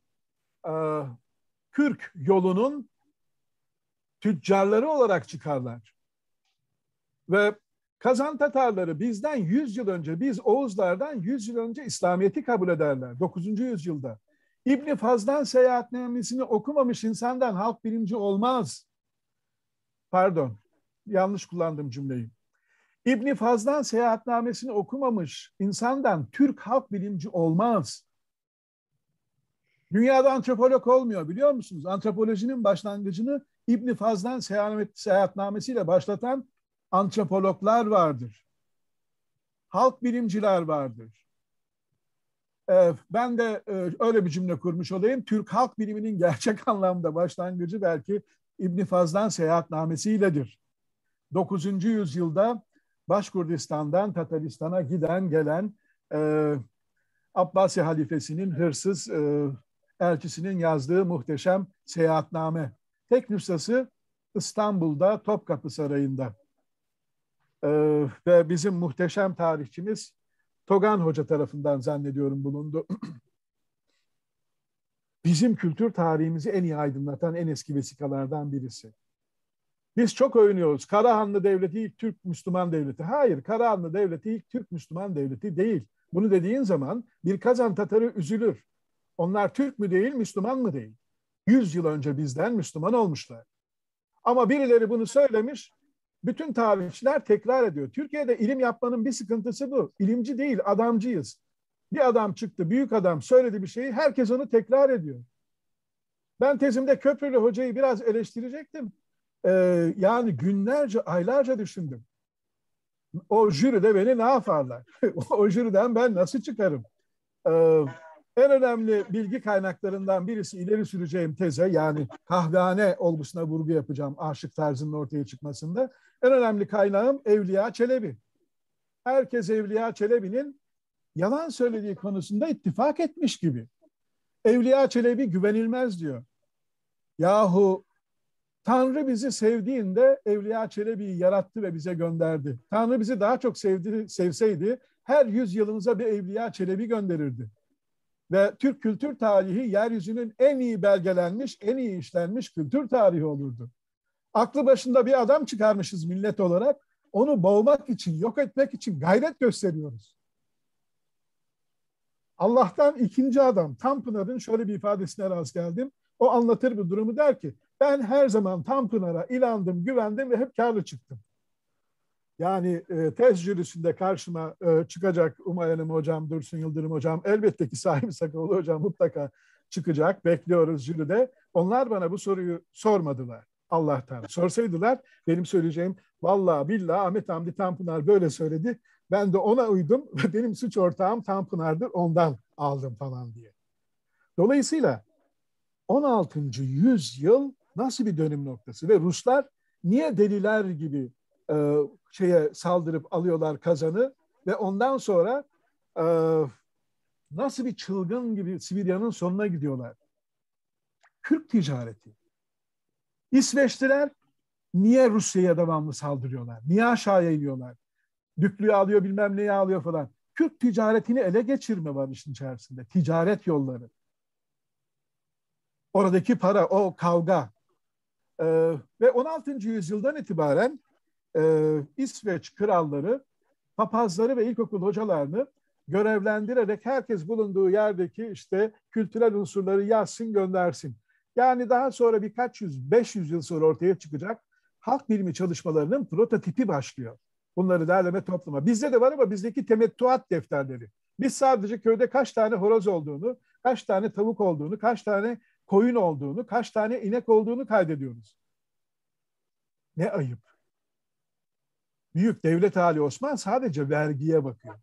kürk yolunun tüccarları olarak çıkarlar. Ve Kazan Tatarları bizden 100 yıl önce, biz Oğuzlardan 100 yıl önce İslamiyet'i kabul ederler. 9. yüzyılda. İbn Faz'dan seyahatnamesini okumamış insandan halk bilimci olmaz. Pardon, yanlış kullandım cümleyi. İbn Faz'dan seyahatnamesini okumamış insandan Türk halk bilimci olmaz. Dünyada antropolog olmuyor, biliyor musunuz? Antropolojinin başlangıcını İbn Faz'dan seyahatnamesiyle başlatan antropologlar vardır. Halk bilimciler vardır. Ben de öyle bir cümle kurmuş olayım. Türk halk biliminin gerçek anlamda başlangıcı belki İbn Faz'dan seyahatnamesiyledir. 9. yüzyılda Başkurdistan'dan Tataristan'a giden gelen Abbasi halifesinin hırsız elçisinin yazdığı muhteşem seyahatname. Tek nüshası İstanbul'da Topkapı Sarayı'nda. Ve bizim muhteşem tarihçimiz Togan Hoca tarafından zannediyorum bulundu. Bizim kültür tarihimizi en iyi aydınlatan en eski vesikalardan birisi. Biz çok övünüyoruz. Karahanlı Devleti ilk Türk Müslüman devleti. Hayır, Karahanlı Devleti ilk Türk Müslüman devleti değil. Bunu dediğin zaman bir Kazan Tatarı üzülür. Onlar Türk mü değil, Müslüman mı değil? 100 yıl önce bizden Müslüman olmuşlar. Ama birileri bunu söylemiş, bütün tarihçiler tekrar ediyor. Türkiye'de ilim yapmanın bir sıkıntısı bu. İlimci değil, adamcıyız. Bir adam çıktı, büyük adam söyledi bir şeyi, herkes onu tekrar ediyor. Ben tezimde Köprülü Hoca'yı biraz eleştirecektim. Yani günlerce, aylarca düşündüm. O jüride beni ne yaparlar? O jüriden ben nasıl çıkarım? En önemli bilgi kaynaklarından birisi ileri süreceğim teze, yani kahvehane olgusuna vurgu yapacağım aşık tarzının ortaya çıkmasında. En önemli kaynağım Evliya Çelebi. Herkes Evliya Çelebi'nin yalan söylediği konusunda ittifak etmiş gibi. Evliya Çelebi güvenilmez diyor. Yahu Tanrı bizi sevdiğinde Evliya Çelebi'yi yarattı ve bize gönderdi. Tanrı bizi daha çok sevseydi her 100 yılımıza bir Evliya Çelebi gönderirdi. Ve Türk kültür tarihi yeryüzünün en iyi belgelenmiş, en iyi işlenmiş kültür tarihi olurdu. Aklı başında bir adam çıkarmışız millet olarak. onu boğmak için, yok etmek için gayret gösteriyoruz. Allah'tan ikinci adam Tanpınar'ın şöyle bir ifadesine rast geldim. O anlatır bu durumu, der ki ben her zaman Tanpınar'a inandım, güvendim ve hep karlı çıktım. Yani tez jürisinde karşıma çıkacak Umayhanım hocam, Dursun Yıldırım hocam, elbette ki Sahibi Sakaoğlu hocam mutlaka çıkacak. Bekliyoruz jüride. Onlar bana bu soruyu sormadılar. Allah'tan. Sorsaydılar benim söyleyeceğim vallahi billahi Ahmet Hamdi Tanpınar böyle söyledi. Ben de ona uydum ve benim suç ortağım Tanpınar'dır, ondan aldım falan diye. Dolayısıyla 16. yüzyıl nasıl bir dönüm noktası ve Ruslar niye deliler gibi saldırıp alıyorlar Kazan'ı ve ondan sonra nasıl bir çılgın gibi Sibirya'nın sonuna gidiyorlar. Kürk ticareti. İsveçliler niye Rusya'ya devamlı saldırıyorlar? Niye aşağıya iniyorlar? Düklüğü alıyor, bilmem neyi alıyor falan. Kürk ticaretini ele geçirme var işin içerisinde. Ticaret yolları. Oradaki para, o kavga. Ve 16. yüzyıldan itibaren İsveç kralları papazları ve ilkokul hocalarını görevlendirerek herkes bulunduğu yerdeki işte kültürel unsurları yazsın, göndersin. Yani daha sonra birkaç yüz, 500 yıl sonra ortaya çıkacak halk bilimi çalışmalarının prototipi başlıyor. Bunları derleme toplama. Bizde de var ama bizdeki temettuat defterleri. Biz sadece köyde kaç tane horoz olduğunu, kaç tane tavuk olduğunu, kaç tane koyun olduğunu, kaç tane inek olduğunu kaydediyoruz. Ne ayıp. Büyük Devlet Ali Osman sadece vergiye bakıyor.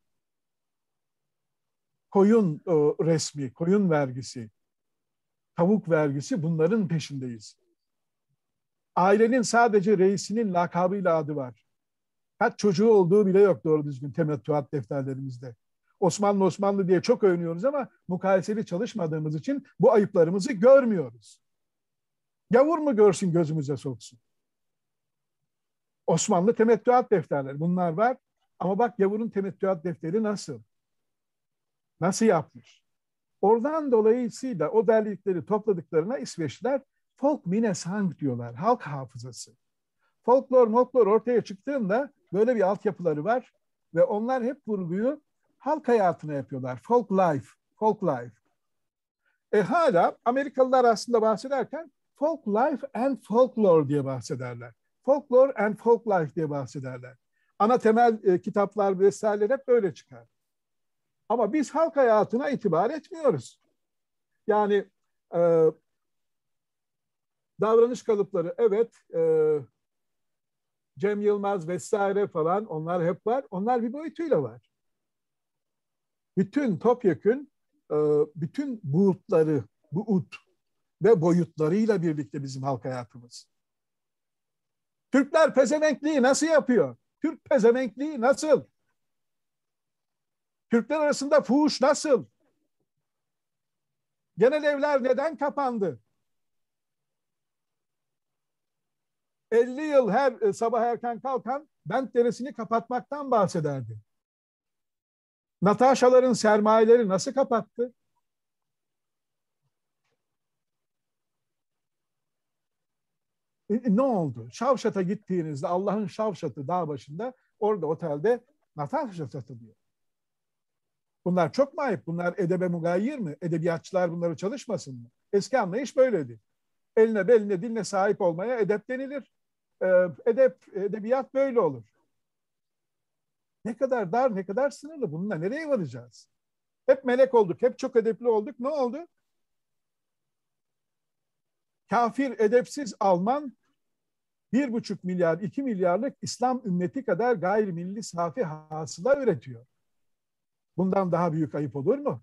Koyun resmi, koyun vergisi, tavuk vergisi, bunların peşindeyiz. Ailenin sadece reisinin lakabıyla adı var. Kaç çocuğu olduğu bile yok doğru düzgün temettuat defterlerimizde. Osmanlı diye çok övünüyoruz ama mukayeseli çalışmadığımız için bu ayıplarımızı görmüyoruz. Gavur mu görsün gözümüze soksun? Osmanlı temettuat defterleri bunlar var. Ama bak gavurun temettuat defteri nasıl? Nasıl yapmış? Oradan dolayısıyla o derledikleri topladıklarına İsveçliler Folkminnesang diyorlar. Halk hafızası. Folklor ortaya çıktığında böyle bir altyapıları var ve onlar hep vurguyu halk hayatına yapıyorlar. Folk life. Hala Amerikalılar aslında bahsederken folk life and folklore diye bahsederler. Folklore and folk life diye bahsederler. Ana temel kitaplar vesaireler hep böyle çıkar. Ama biz halk hayatına itibar etmiyoruz. Yani davranış kalıpları evet, Cem Yılmaz vesaire falan onlar hep var. Onlar bir boyutuyla var. Bütün topyekün bütün buğutları, buğut ve boyutlarıyla birlikte bizim halk hayatımız. Türkler pezevenkliği nasıl yapıyor? Türk pezevenkliği nasıl? Türkler arasında fuhuş nasıl? Genel evler neden kapandı? 50 yıl her sabah erken kalkan Bent Deresi'ni kapatmaktan bahsederdi. Natasha'ların sermayeleri nasıl kapattı? Ne oldu? Şavşat'a gittiğinizde Allah'ın Şavşat'ı dağ başında orada otelde Natasha satılıyor. Bunlar çok mu ayıp? Bunlar edebe mugayyir mi? Edebiyatçılar bunları çalışmasın mı? Eski anlayış böyleydi. Eline beline diline sahip olmaya edep denilir. Edebiyat böyle olur. Ne kadar dar, ne kadar sınırlı. Bununla nereye varacağız? Hep melek olduk, hep çok edepli olduk. Ne oldu? Kafir, edepsiz Alman 1,5 milyar, 2 milyarlık İslam ümmeti kadar gayrimilli safi hasıla üretiyor. Bundan daha büyük ayıp olur mu?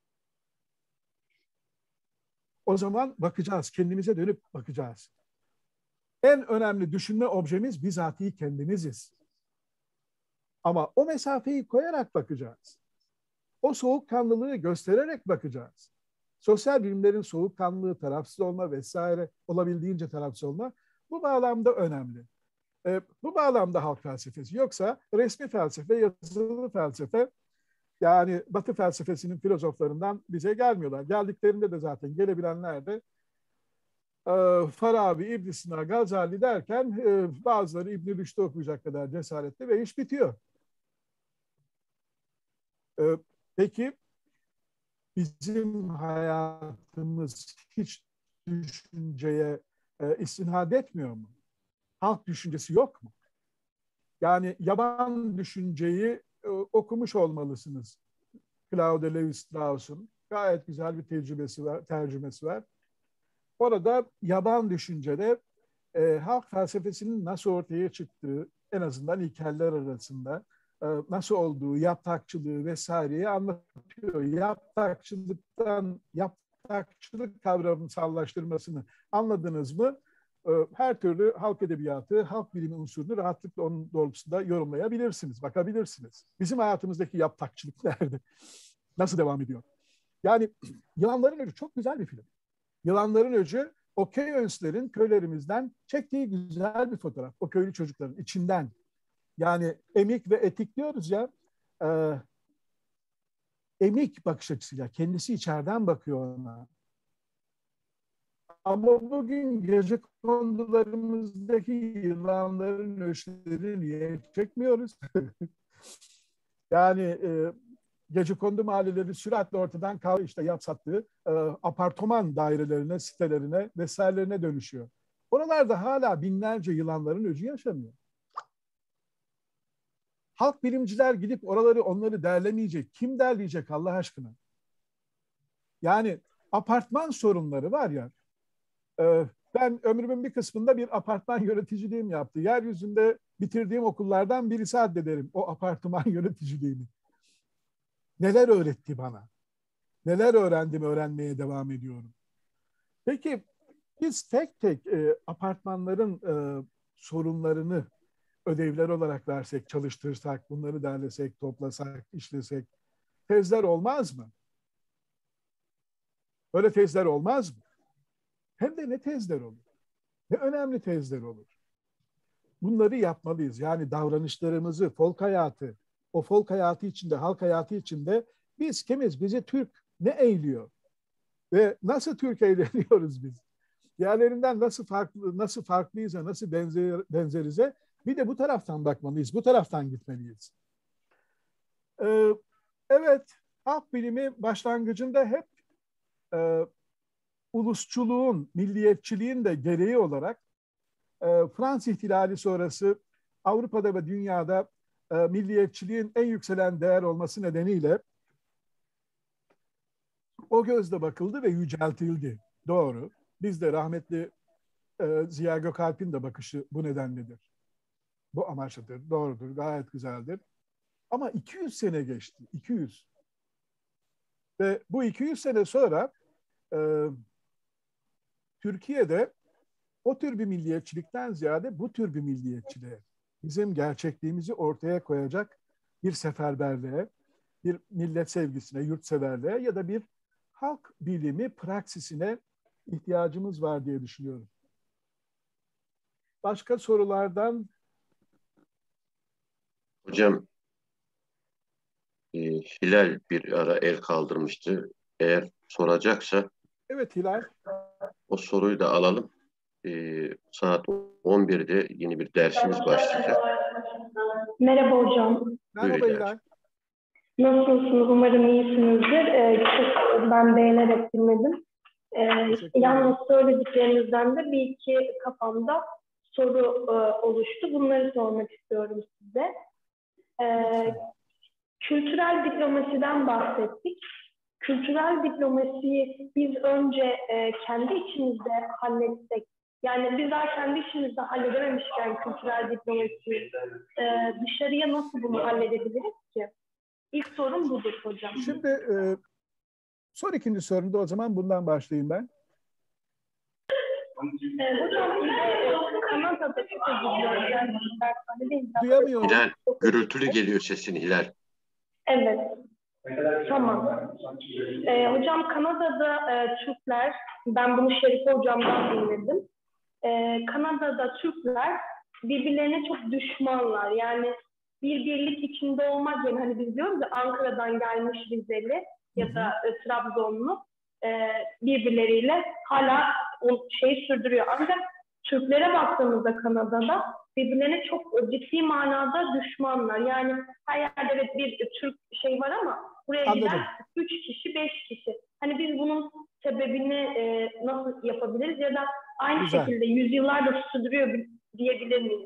O zaman bakacağız, kendimize dönüp bakacağız. En önemli düşünme objemiz bizatihi kendimiziz. Ama o mesafeyi koyarak bakacağız. O soğukkanlılığı göstererek bakacağız. Sosyal bilimlerin soğukkanlılığı, tarafsız olma vesaire, olabildiğince tarafsız olma bu bağlamda önemli. Bu bağlamda halk felsefesi. Yoksa resmi felsefe, yazılı felsefe, yani Batı felsefesinin filozoflarından bize gelmiyorlar. Geldiklerinde de zaten gelebilenler de Farabi, İbn Sina, Gazali derken bazıları İbn Rüşd'ü okuyacak kadar cesaretli ve iş bitiyor. Peki bizim hayatımız hiç düşünceye istinad etmiyor mu? Halk düşüncesi yok mu? Yani yaban düşünceyi okumuş olmalısınız. Claude Lévi-Strauss'un gayet güzel bir tercümesi var. Orada yaban düşüncede halk felsefesinin nasıl ortaya çıktığı, en azından ilkeller arasında nasıl olduğu, yaptakçılığı vesaireyi anlatıyor. Yaptakçılık kavramsallaştırmasını anladınız mı? Her türlü halk edebiyatı, halk bilimi unsurunu rahatlıkla onun doğrultusunda yorumlayabilirsiniz, bakabilirsiniz. Bizim hayatımızdaki yaptakçılık nerede? Nasıl devam ediyor? Yani Yılanların Öcü çok güzel bir film. Yılanların Öcü, o köy önslerin köylerimizden çektiği güzel bir fotoğraf. O köylü çocukların içinden. Yani emik ve etik diyoruz ya, emik bakış açısıyla, kendisi içeriden bakıyor ona. Ama bugün gecekondularımızdaki yılanların öşlerini niye çekmiyoruz? Yani gecekondu mahalleleri süratle ortadan işte yapsattığı apartman dairelerine, sitelerine vesairelerine dönüşüyor. Oralarda hala binlerce yılanların öcü yaşanıyor. Halk bilimciler gidip onları derlemeyecek. Kim derleyecek Allah aşkına? Yani apartman sorunları var ya. Ben ömrümün bir kısmında bir apartman yöneticiliğim yaptı. Yeryüzünde bitirdiğim okullardan birisi addederim o apartman yöneticiliğini. Neler öğretti bana? Neler öğrendim, öğrenmeye devam ediyorum. Peki biz tek tek apartmanların sorunlarını ödevler olarak versek, çalıştırsak, bunları derlesek, toplasak, işlesek, tezler olmaz mı? Böyle tezler olmaz mı? Hem de ne tezler olur? Ne önemli tezler olur? Bunları yapmalıyız. Yani davranışlarımızı, folk hayatı, o folk hayatı içinde, halk hayatı içinde biz kimiz? Bizi Türk ne eğiliyor? Ve nasıl Türk eğleniyoruz biz? Diğerlerinden nasıl farklıyız, nasıl benzerize? Bir de bu taraftan bakmalıyız, bu taraftan gitmeliyiz. Evet, halk bilimi başlangıcında hep ulusçuluğun, milliyetçiliğin de gereği olarak Fransız ihtilali sonrası Avrupa'da ve dünyada milliyetçiliğin en yükselen değer olması nedeniyle o gözle bakıldı ve yüceltildi. Doğru. Biz de rahmetli Ziya Gökalp'in de bakışı bu nedenledir. Bu amaçlıdır, doğrudur, gayet güzeldir. Ama 200 sene geçti, 200. Ve bu 200 sene sonra Türkiye'de o tür bir milliyetçilikten ziyade bu tür bir milliyetçiliğe, bizim gerçekliğimizi ortaya koyacak bir seferberliğe, bir millet sevgisine, yurtseverliğe ya da bir halk bilimi praksisine ihtiyacımız var diye düşünüyorum. Başka sorulardan? Hocam, Hilal bir ara el kaldırmıştı. Eğer soracaksa Evet Hilal. o soruyu da alalım. Saat 11'de yeni bir dersimiz başlayacak. Merhaba hocam. Merhaba Hilal. Nasılsınız? Umarım iyisinizdir. Ben beğenerek dinledim. Yalnız söylediklerinizden de bir iki kafamda soru oluştu. Bunları sormak istiyorum size. Kültürel diplomasiden bahsettik. Kültürel diplomasiyi biz önce kendi içimizde halletsek, yani bizler kendi içimizde halledememişken kültürel diplomasiyi dışarıya nasıl bunu halledebiliriz ki? İlk sorum budur hocam. Şimdi sor ikinci sorumda o zaman bundan başlayayım ben. Hocam Kanada'da çok özür diliyorum. Duyamıyorum. Hilal, gürültülü geliyor sesin Hilal. Evet. Tamam. Hocam Kanada'da Türkler, ben bunu Şerif hocamdan dinledim. Kanada'da Türkler birbirlerine çok düşmanlar. Yani bir birlik içinde olmak yani hani biz diyoruz ya Ankara'dan gelmiş Rizeli ya da Trabzonlu birbirleriyle hala o şeyi sürdürüyor. Ancak Türklere baktığımızda Kanada'da birbirlerine çok ciddi manada düşmanlar. Yani her yerde evet bir Türk şey var ama buraya Anladım. giden 3 kişi, 5 kişi. Hani biz bunun sebebini nasıl yapabiliriz ya da aynı Güzel. şekilde yüzyıllardır sürdürüyor diyebilir miyiz?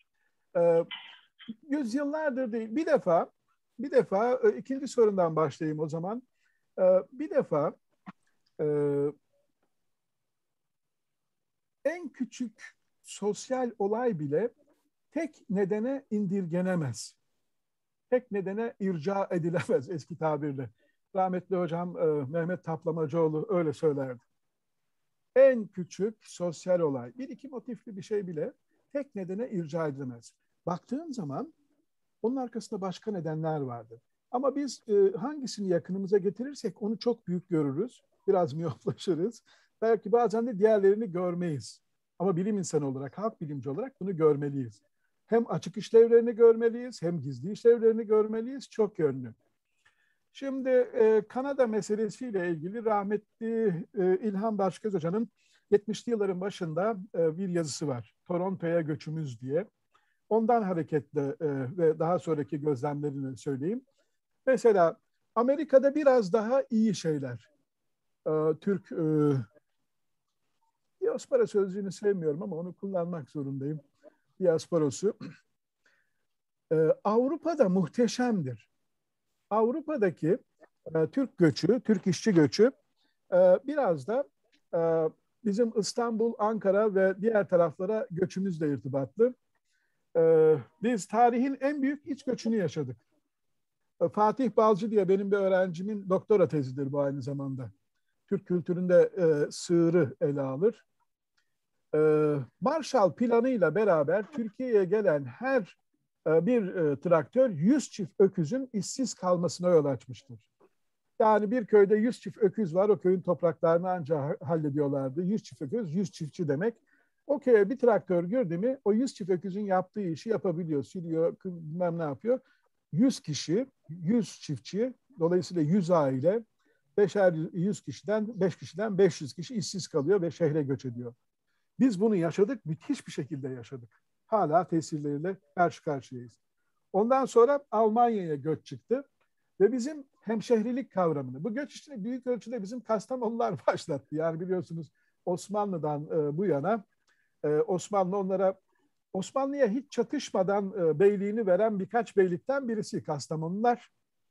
Yüzyıllardır değil. Bir defa ikinci sorundan başlayayım o zaman. Bir defa en küçük sosyal olay bile tek nedene indirgenemez. Tek nedene irca edilemez eski tabirle. Rahmetli hocam Mehmet Taplamacıoğlu öyle söylerdi. En küçük sosyal olay, bir iki motifli bir şey bile tek nedene irca edilemez. Baktığın zaman onun arkasında başka nedenler vardır. Ama biz hangisini yakınımıza getirirsek onu çok büyük görürüz. Biraz miyoplaşırız. Belki bazen de diğerlerini görmeyiz. Ama bilim insanı olarak, halk bilimci olarak bunu görmeliyiz. Hem açık işlevlerini görmeliyiz, hem gizli işlevlerini görmeliyiz. Çok yönlü. Şimdi Kanada meselesiyle ilgili rahmetli İlhan Başgöz Hoca'nın 70'li yılların başında bir yazısı var. Toronto'ya göçümüz diye. Ondan hareketle ve daha sonraki gözlemlerini söyleyeyim. Mesela Amerika'da biraz daha iyi şeyler. Türk diaspora sözcüğünü sevmiyorum ama onu kullanmak zorundayım. Diasporosu. Avrupa'da muhteşemdir. Avrupa'daki Türk göçü, Türk işçi göçü biraz da bizim İstanbul, Ankara ve diğer taraflara göçümüzle irtibatlı. Biz tarihin en büyük iç göçünü yaşadık. Fatih Balcı diye benim bir öğrencimin doktora tezidir bu aynı zamanda. Türk kültüründe sığırı ele alır. Marshall Planı'yla beraber Türkiye'ye gelen her bir traktör 100 çift öküzün işsiz kalmasına yol açmıştır. Yani bir köyde 100 çift öküz var, o köyün topraklarını ancak hallediyorlardı. 100 çift öküz, 100 çiftçi demek. O köye bir traktör girdi mi o 100 çift öküzün yaptığı işi yapabiliyor, sürüyor, bilmem ne yapıyor. 100 kişi, 100 çiftçi, dolayısıyla 100 aile, 100 kişiden 5 kişiden 500 kişi işsiz kalıyor ve şehre göç ediyor. Biz bunu yaşadık, müthiş bir şekilde yaşadık. Hala tesirleriyle karşı karşıyayız. Ondan sonra Almanya'ya göç çıktı ve bizim hemşehrilik kavramını, bu göç işte büyük ölçüde bizim Kastamonular başlattı. Yani biliyorsunuz Osmanlı'dan bu yana Osmanlı onlara, Osmanlı'ya hiç çatışmadan beyliğini veren birkaç beylikten birisi Kastamonular.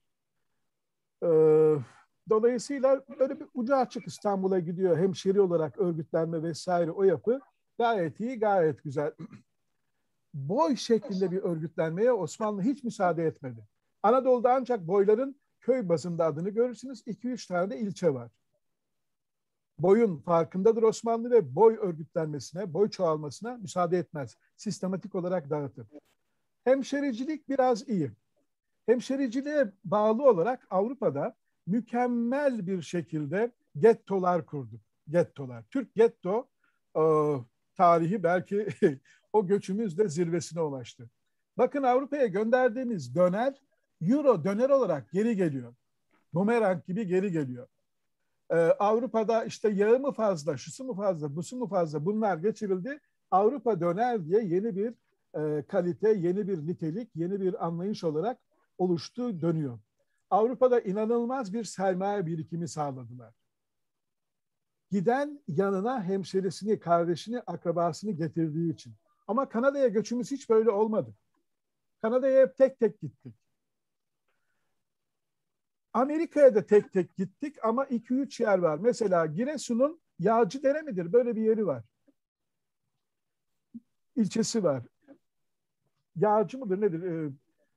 Dolayısıyla böyle bir ucu açık İstanbul'a gidiyor. Hemşeri olarak örgütlenme vesaire o yapı gayet iyi, gayet güzel. Boy şeklinde bir örgütlenmeye Osmanlı hiç müsaade etmedi. Anadolu'da ancak boyların köy bazında adını görürsünüz. 2-3 tane de ilçe var. Boyun farkındadır Osmanlı ve boy örgütlenmesine, boy çoğalmasına müsaade etmez. Sistematik olarak dağıtır. Hemşericilik biraz iyi. Hemşericiliğe bağlı olarak Avrupa'da mükemmel bir şekilde gettolar kurduk. Gettolar. Türk getto tarihi belki o göçümüzle zirvesine ulaştı. Bakın Avrupa'ya gönderdiğimiz döner, euro döner olarak geri geliyor. Bumerang gibi geri geliyor. Avrupa'da işte yağı mı fazla, şusu mu fazla, busu mu fazla bunlar geçirildi. Avrupa döner diye yeni bir kalite, yeni bir nitelik, yeni bir anlayış olarak oluştu, dönüyor. Avrupa'da inanılmaz bir sermaye birikimi sağladılar. Giden yanına hemşerisini, kardeşini, akrabasını getirdiği için. Ama Kanada'ya göçümüz hiç böyle olmadı. Kanada'ya hep tek tek gittik. Amerika'ya da tek tek gittik ama 2-3 yer var. Mesela Giresun'un Yağcıdere midir? Böyle bir yeri var. İlçesi var. Yağcı mıdır nedir?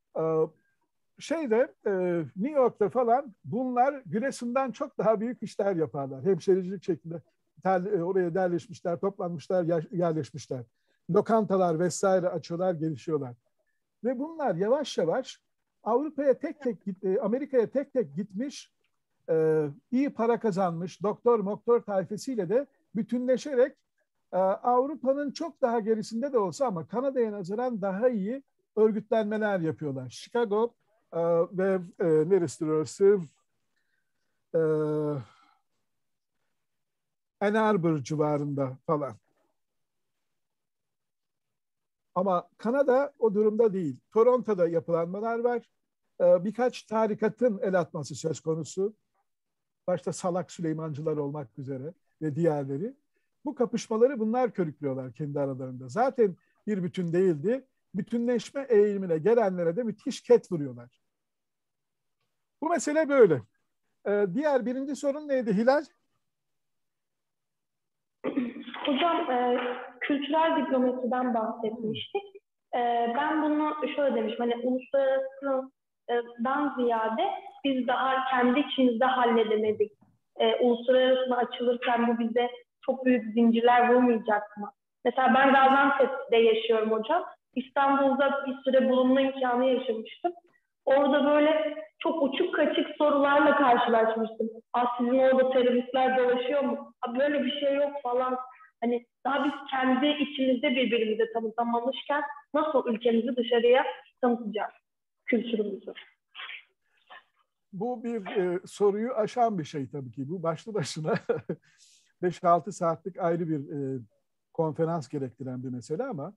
New York'ta falan bunlar Giresun'dan çok daha büyük işler yaparlar. Hemşericilik şeklinde oraya derleşmişler, toplanmışlar, yerleşmişler. Lokantalar vesaire açıyorlar, gelişiyorlar. Ve bunlar yavaş yavaş Avrupa'ya tek tek, Amerika'ya tek tek gitmiş, iyi para kazanmış, doktor tayfesiyle de bütünleşerek Avrupa'nın çok daha gerisinde de olsa ama Kanada'ya nazaran daha iyi örgütlenmeler yapıyorlar. Chicago ve neresi orası? Ann Arbor civarında falan. Ama Kanada o durumda değil. Toronto'da yapılanmalar var. Birkaç tarikatın el atması söz konusu. Başta Salak Süleymancılar olmak üzere ve diğerleri. Bu kapışmaları bunlar körüklüyorlar kendi aralarında. Zaten bir bütün değildi. Bütünleşme eğilimine gelenlere de müthiş ket vuruyorlar. Bu mesele böyle. Diğer birinci sorun neydi Hilal? Hocam kültürel diplomasiden bahsetmiştik. Ben bunu şöyle demişim, hani uluslararasıdan ziyade biz daha kendi içimizde halledemedik. Uluslararasına açılırken bu bize çok büyük zincirler vurmayacak mı? Mesela ben Gaziantep'te yaşıyorum hocam. İstanbul'da bir süre bulunma imkanı yaşamıştım. Orada böyle çok uçuk kaçık sorularla karşılaşmıştım. Sizin orada teröristler dolaşıyor mu? Böyle bir şey yok falan. Hani daha biz kendi içimizde birbirimize tanıtamamışken nasıl ülkemizi dışarıya tanıtacağız, kültürümüzü? Bu bir soruyu aşan bir şey tabii ki. Bu başlı başına 5-6 saatlik ayrı bir konferans gerektiren bir mesele ama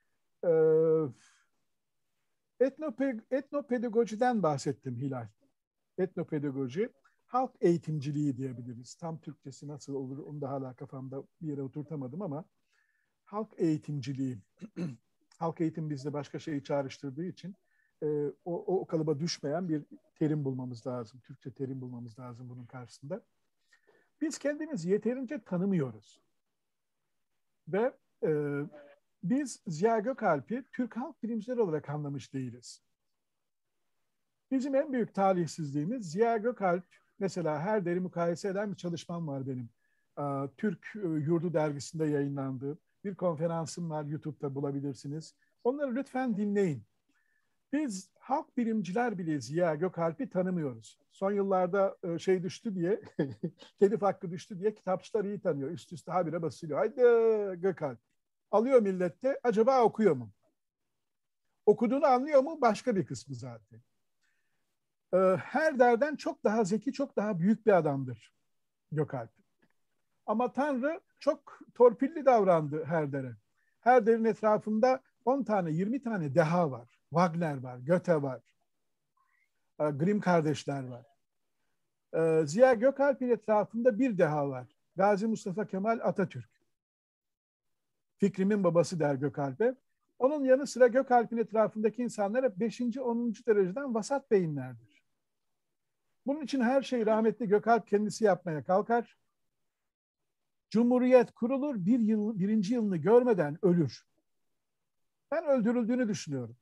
etnopedagojiden bahsettim Hilal. Etnopedagoji, halk eğitimciliği diyebiliriz. Tam Türkçesi nasıl olur onu da hala kafamda bir yere oturtamadım ama halk eğitimciliği, halk eğitim bizde başka şeyi çağrıştırdığı için o kalıba düşmeyen bir terim bulmamız lazım. Türkçe terim bulmamız lazım bunun karşısında. Biz kendimizi yeterince tanımıyoruz. Ve biz Ziya Gökalp'i Türk halk bilimcileri olarak anlamış değiliz. Bizim en büyük talihsizliğimiz Ziya Gökalp, mesela her deri mukayese eden bir çalışmam var benim. Türk Yurdu dergisinde yayınlandı. Bir konferansım var, YouTube'da bulabilirsiniz. Onları lütfen dinleyin. Biz halk bilimciler bile Ziya Gökalp'i tanımıyoruz. Son yıllarda şey düştü diye, telif hakkı düştü diye kitapçılar iyi tanıyor. Üst üste habire basılıyor. Haydi Gökalp. Alıyor millette, acaba okuyor mu? Okuduğunu anlıyor mu? Başka bir kısmı zaten. Herder'den çok daha zeki, çok daha büyük bir adamdır Gökalp. Ama Tanrı çok torpilli davrandı Herder'e. Herder'in etrafında 10 tane, 20 tane deha var. Wagner var, Goethe var, Grimm kardeşler var. Ziya Gökalp'in etrafında bir deha var. Gazi Mustafa Kemal Atatürk. Fikrimin babası der Gökalp'e. Onun yanı sıra Gökalp'in etrafındaki insanlar hep 5. 10. dereceden vasat beyinlerdir. Bunun için her şeyi rahmetli Gökalp kendisi yapmaya kalkar. Cumhuriyet kurulur, birinci yılını görmeden ölür. Ben öldürüldüğünü düşünüyorum.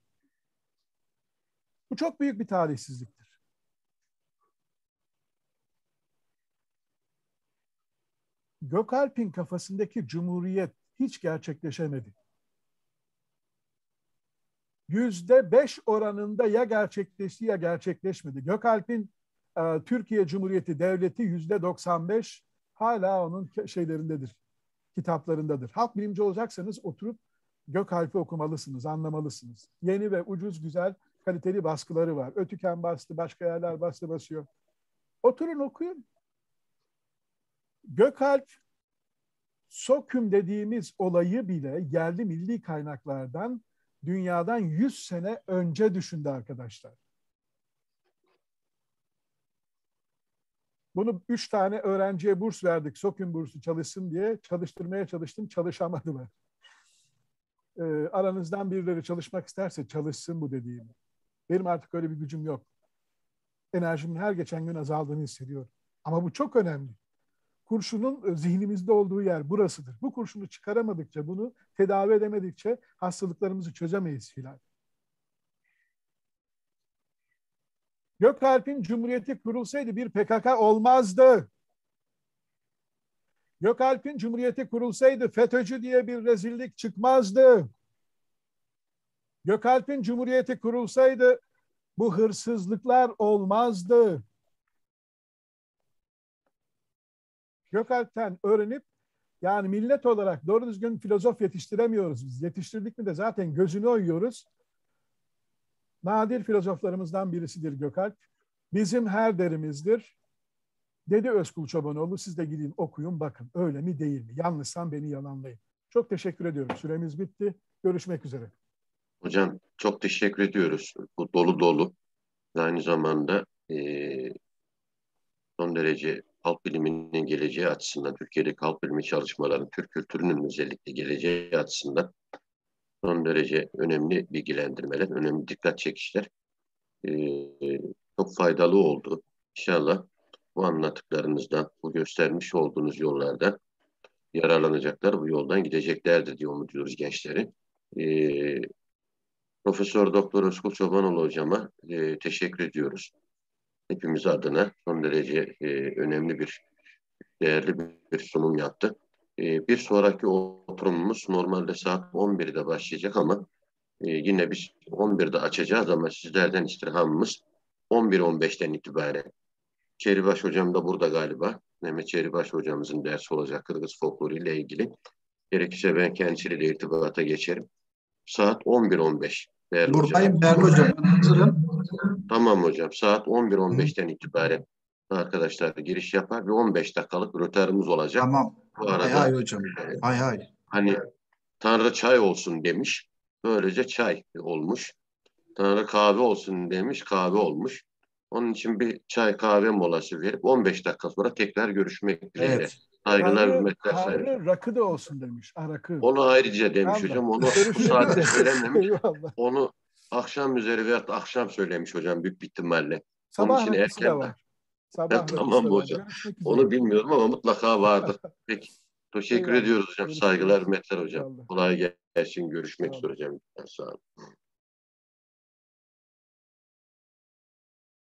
Bu çok büyük bir talihsizliktir. Gökalp'in kafasındaki cumhuriyet hiç gerçekleşemedi. %5 oranında ya gerçekleşti ya gerçekleşmedi. Gökalp'in Türkiye Cumhuriyeti Devleti %95 hala onun şeylerindedir, kitaplarındadır. Halk bilimci olacaksanız oturup Gökalp'i okumalısınız, anlamalısınız. Yeni ve ucuz, güzel, kaliteli baskıları var. Ötüken bastı, başka yerler bastı basıyor. Oturun okuyun. Gökalp, Soküm dediğimiz olayı bile yerli milli kaynaklardan dünyadan 100 sene önce düşündü arkadaşlar. Bunu 3 tane öğrenciye burs verdik. Soküm bursu çalışsın diye çalıştırmaya çalıştım. Çalışamadılar. Aranızdan birileri çalışmak isterse çalışsın bu dediğim. Benim artık öyle bir gücüm yok. Enerjimin her geçen gün azaldığını hissediyorum. Ama bu çok önemli. Kurşunun zihnimizde olduğu yer burasıdır. Bu kurşunu çıkaramadıkça, bunu tedavi edemedikçe hastalıklarımızı çözemeyiz Hilal. Gökalp'in Cumhuriyeti kurulsaydı bir PKK olmazdı. Gökalp'in Cumhuriyeti kurulsaydı FETÖ'cü diye bir rezillik çıkmazdı. Gökalp'in Cumhuriyeti kurulsaydı bu hırsızlıklar olmazdı. Gökalp'ten öğrenip, yani millet olarak doğru düzgün filozof yetiştiremiyoruz biz. Yetiştirdik mi de zaten gözünü oyuyoruz. Nadir filozoflarımızdan birisidir Gökalp. Bizim her derimizdir. Dedi Özkul Çobanoğlu. Siz de gidin okuyun bakın. Öyle mi değil mi? Yanlışsam beni yalanlayın. Çok teşekkür ediyorum. Süremiz bitti. Görüşmek üzere. Hocam çok teşekkür ediyoruz. Bu dolu dolu. Aynı zamanda son derece halk biliminin geleceği açısından, Türkiye'deki halk bilimi çalışmaların, Türk kültürünün özellikle geleceği açısından son derece önemli bilgilendirmeler, önemli dikkat çekişler çok faydalı oldu. İnşallah bu anlattıklarınızdan, bu göstermiş olduğunuz yollardan yararlanacaklar, bu yoldan gideceklerdir diye umut ediyoruz gençleri. Profesör Doktor Özkul Çobanoğlu hocama teşekkür ediyoruz. Hepimiz adına son derece önemli bir, değerli bir sunum yaptı. Bir sonraki oturumumuz normalde saat 11'de başlayacak ama yine biz 11'de açacağız ama sizlerden istirhamımız 11-15'ten itibaren. Çeribaş hocam da burada galiba. Mehmet Çeribaş hocamızın dersi olacak Kırgız folkloru ile ilgili. Gerekirse ben kendisiyle de irtibata geçerim. Saat 11-15. Buradayım değerli hocam. Ben hazırım. Tamam hocam. Saat 11-15'ten itibaren arkadaşlar giriş yapar ve 15 dakikalık rötarımız olacak. Tamam. Bu arada Hay hay hocam. Hay hay. hani Tanrı çay olsun demiş. Böylece çay olmuş. Tanrı kahve olsun demiş. Kahve olmuş. Onun için bir çay kahve molası verip 15 dakika sonra tekrar görüşmek dileğiyle. Evet. Saygılar, hürmetler sayarım. Tanrı rakı da olsun demiş. Rakı. Onu ayrıca demiş Tamam. hocam. Onu bu Görüşmek saatte üzere. söylememiş. Eyvallah. Onu akşam üzeri veyahut da akşam söylemiş hocam büyük bir ihtimalle. Sabah için rakısı da erken var. Sabah rakısı tamam da var. hocam. Görüşmek üzere. Onu bilmiyorum ama mutlaka vardır. Peki. Teşekkür Eyvallah. ediyoruz hocam. Görüşmek Saygılar, üzere. hürmetler hocam. Eyvallah. Kolay gelsin. Görüşmek Sağ olun. üzere hocam. Sağ olun.